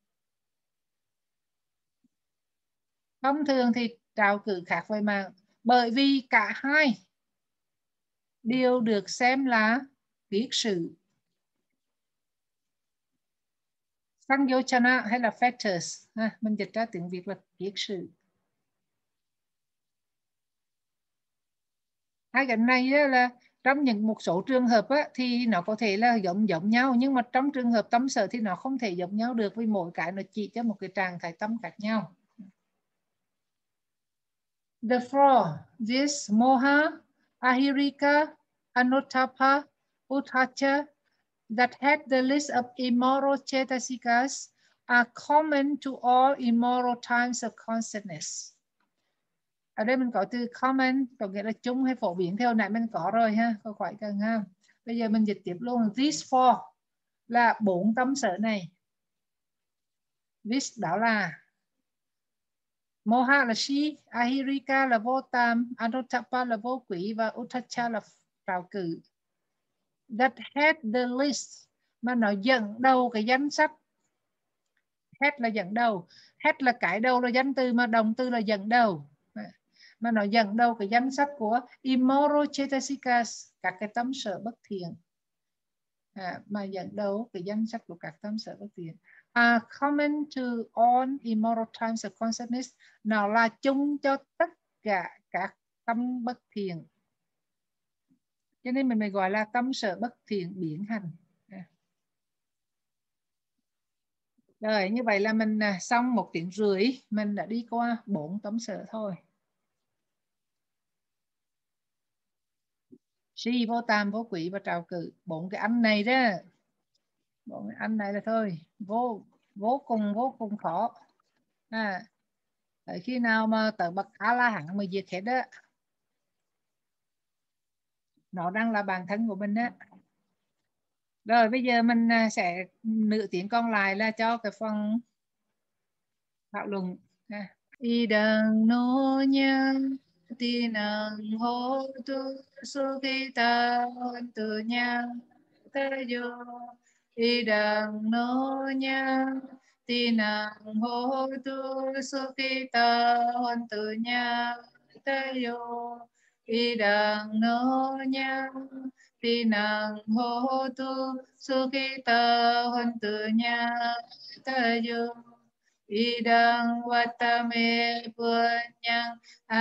Thông thường thì trào cử khác với màng bởi vì cả hai đều được xem là viết sử. Sangyojana hay là factors, ha, mình dịch ra tiếng Việt là viết sử. Hai cái này là trong những một số trường hợp á, thì nó có thể là giống giống nhau, nhưng mà trong trường hợp tâm sở thì nó không thể giống nhau được, vì mỗi cái nó chỉ cho một cái trạng thái tâm khác nhau. Therefore, this moha, ahirika, anuttapa, uddhacca that had the list of immoral cetasikas are common to all immoral times of consciousness. Ở đây mình có từ common, có nghĩa là chung hay phổ biến, theo nãy mình có rồi ha, không phải cần ha. Bây giờ mình dịch tiếp luôn. These four là bốn tâm sở này. This đó là moha là si, ahirika là vô tam, anuttapa là vô quỷ và uddhacca là trào cử. That had the list, mà nó dẫn đầu cái danh sách. Head là dẫn đầu, head là cái đầu là danh từ, mà động từ là dẫn đầu, mà nó dẫn đầu cái danh sách của immoral cetasikas, các cái tâm sở bất thiện, à, mà dẫn đầu cái danh sách của các tâm sở bất thiện. Are common to all immoral times of consciousness, nó là chung cho tất cả các tâm bất thiện, cho nên mình mới gọi là tâm sở bất thiện biến hành. Rồi, như vậy là mình xong một tiếng rưỡi, mình đã đi qua bốn tấm sở thôi. Si, vô tam, vô quỷ và trào cử. Bốn cái anh này đó, bốn cái anh này là thôi, vô vô cùng vô cùng khó. À, tới khi nào mà tới bậc A La Hán mới diệt hết đó. Nó đang là bản thân của mình đó. Rồi bây giờ mình sẽ nửa tiếng còn lại là cho cái phần thảo luận. Idang no nya tinang hotu sukita hotu nya tayo. Idang no nya tinang hotu sukita hotu nya tayo. Idang no nya tinang hotu sukita hotu nya tayo. Idang watame punyang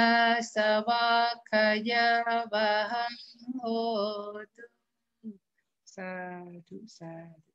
asavakaya bahang hotu. Sadhu, sadhu.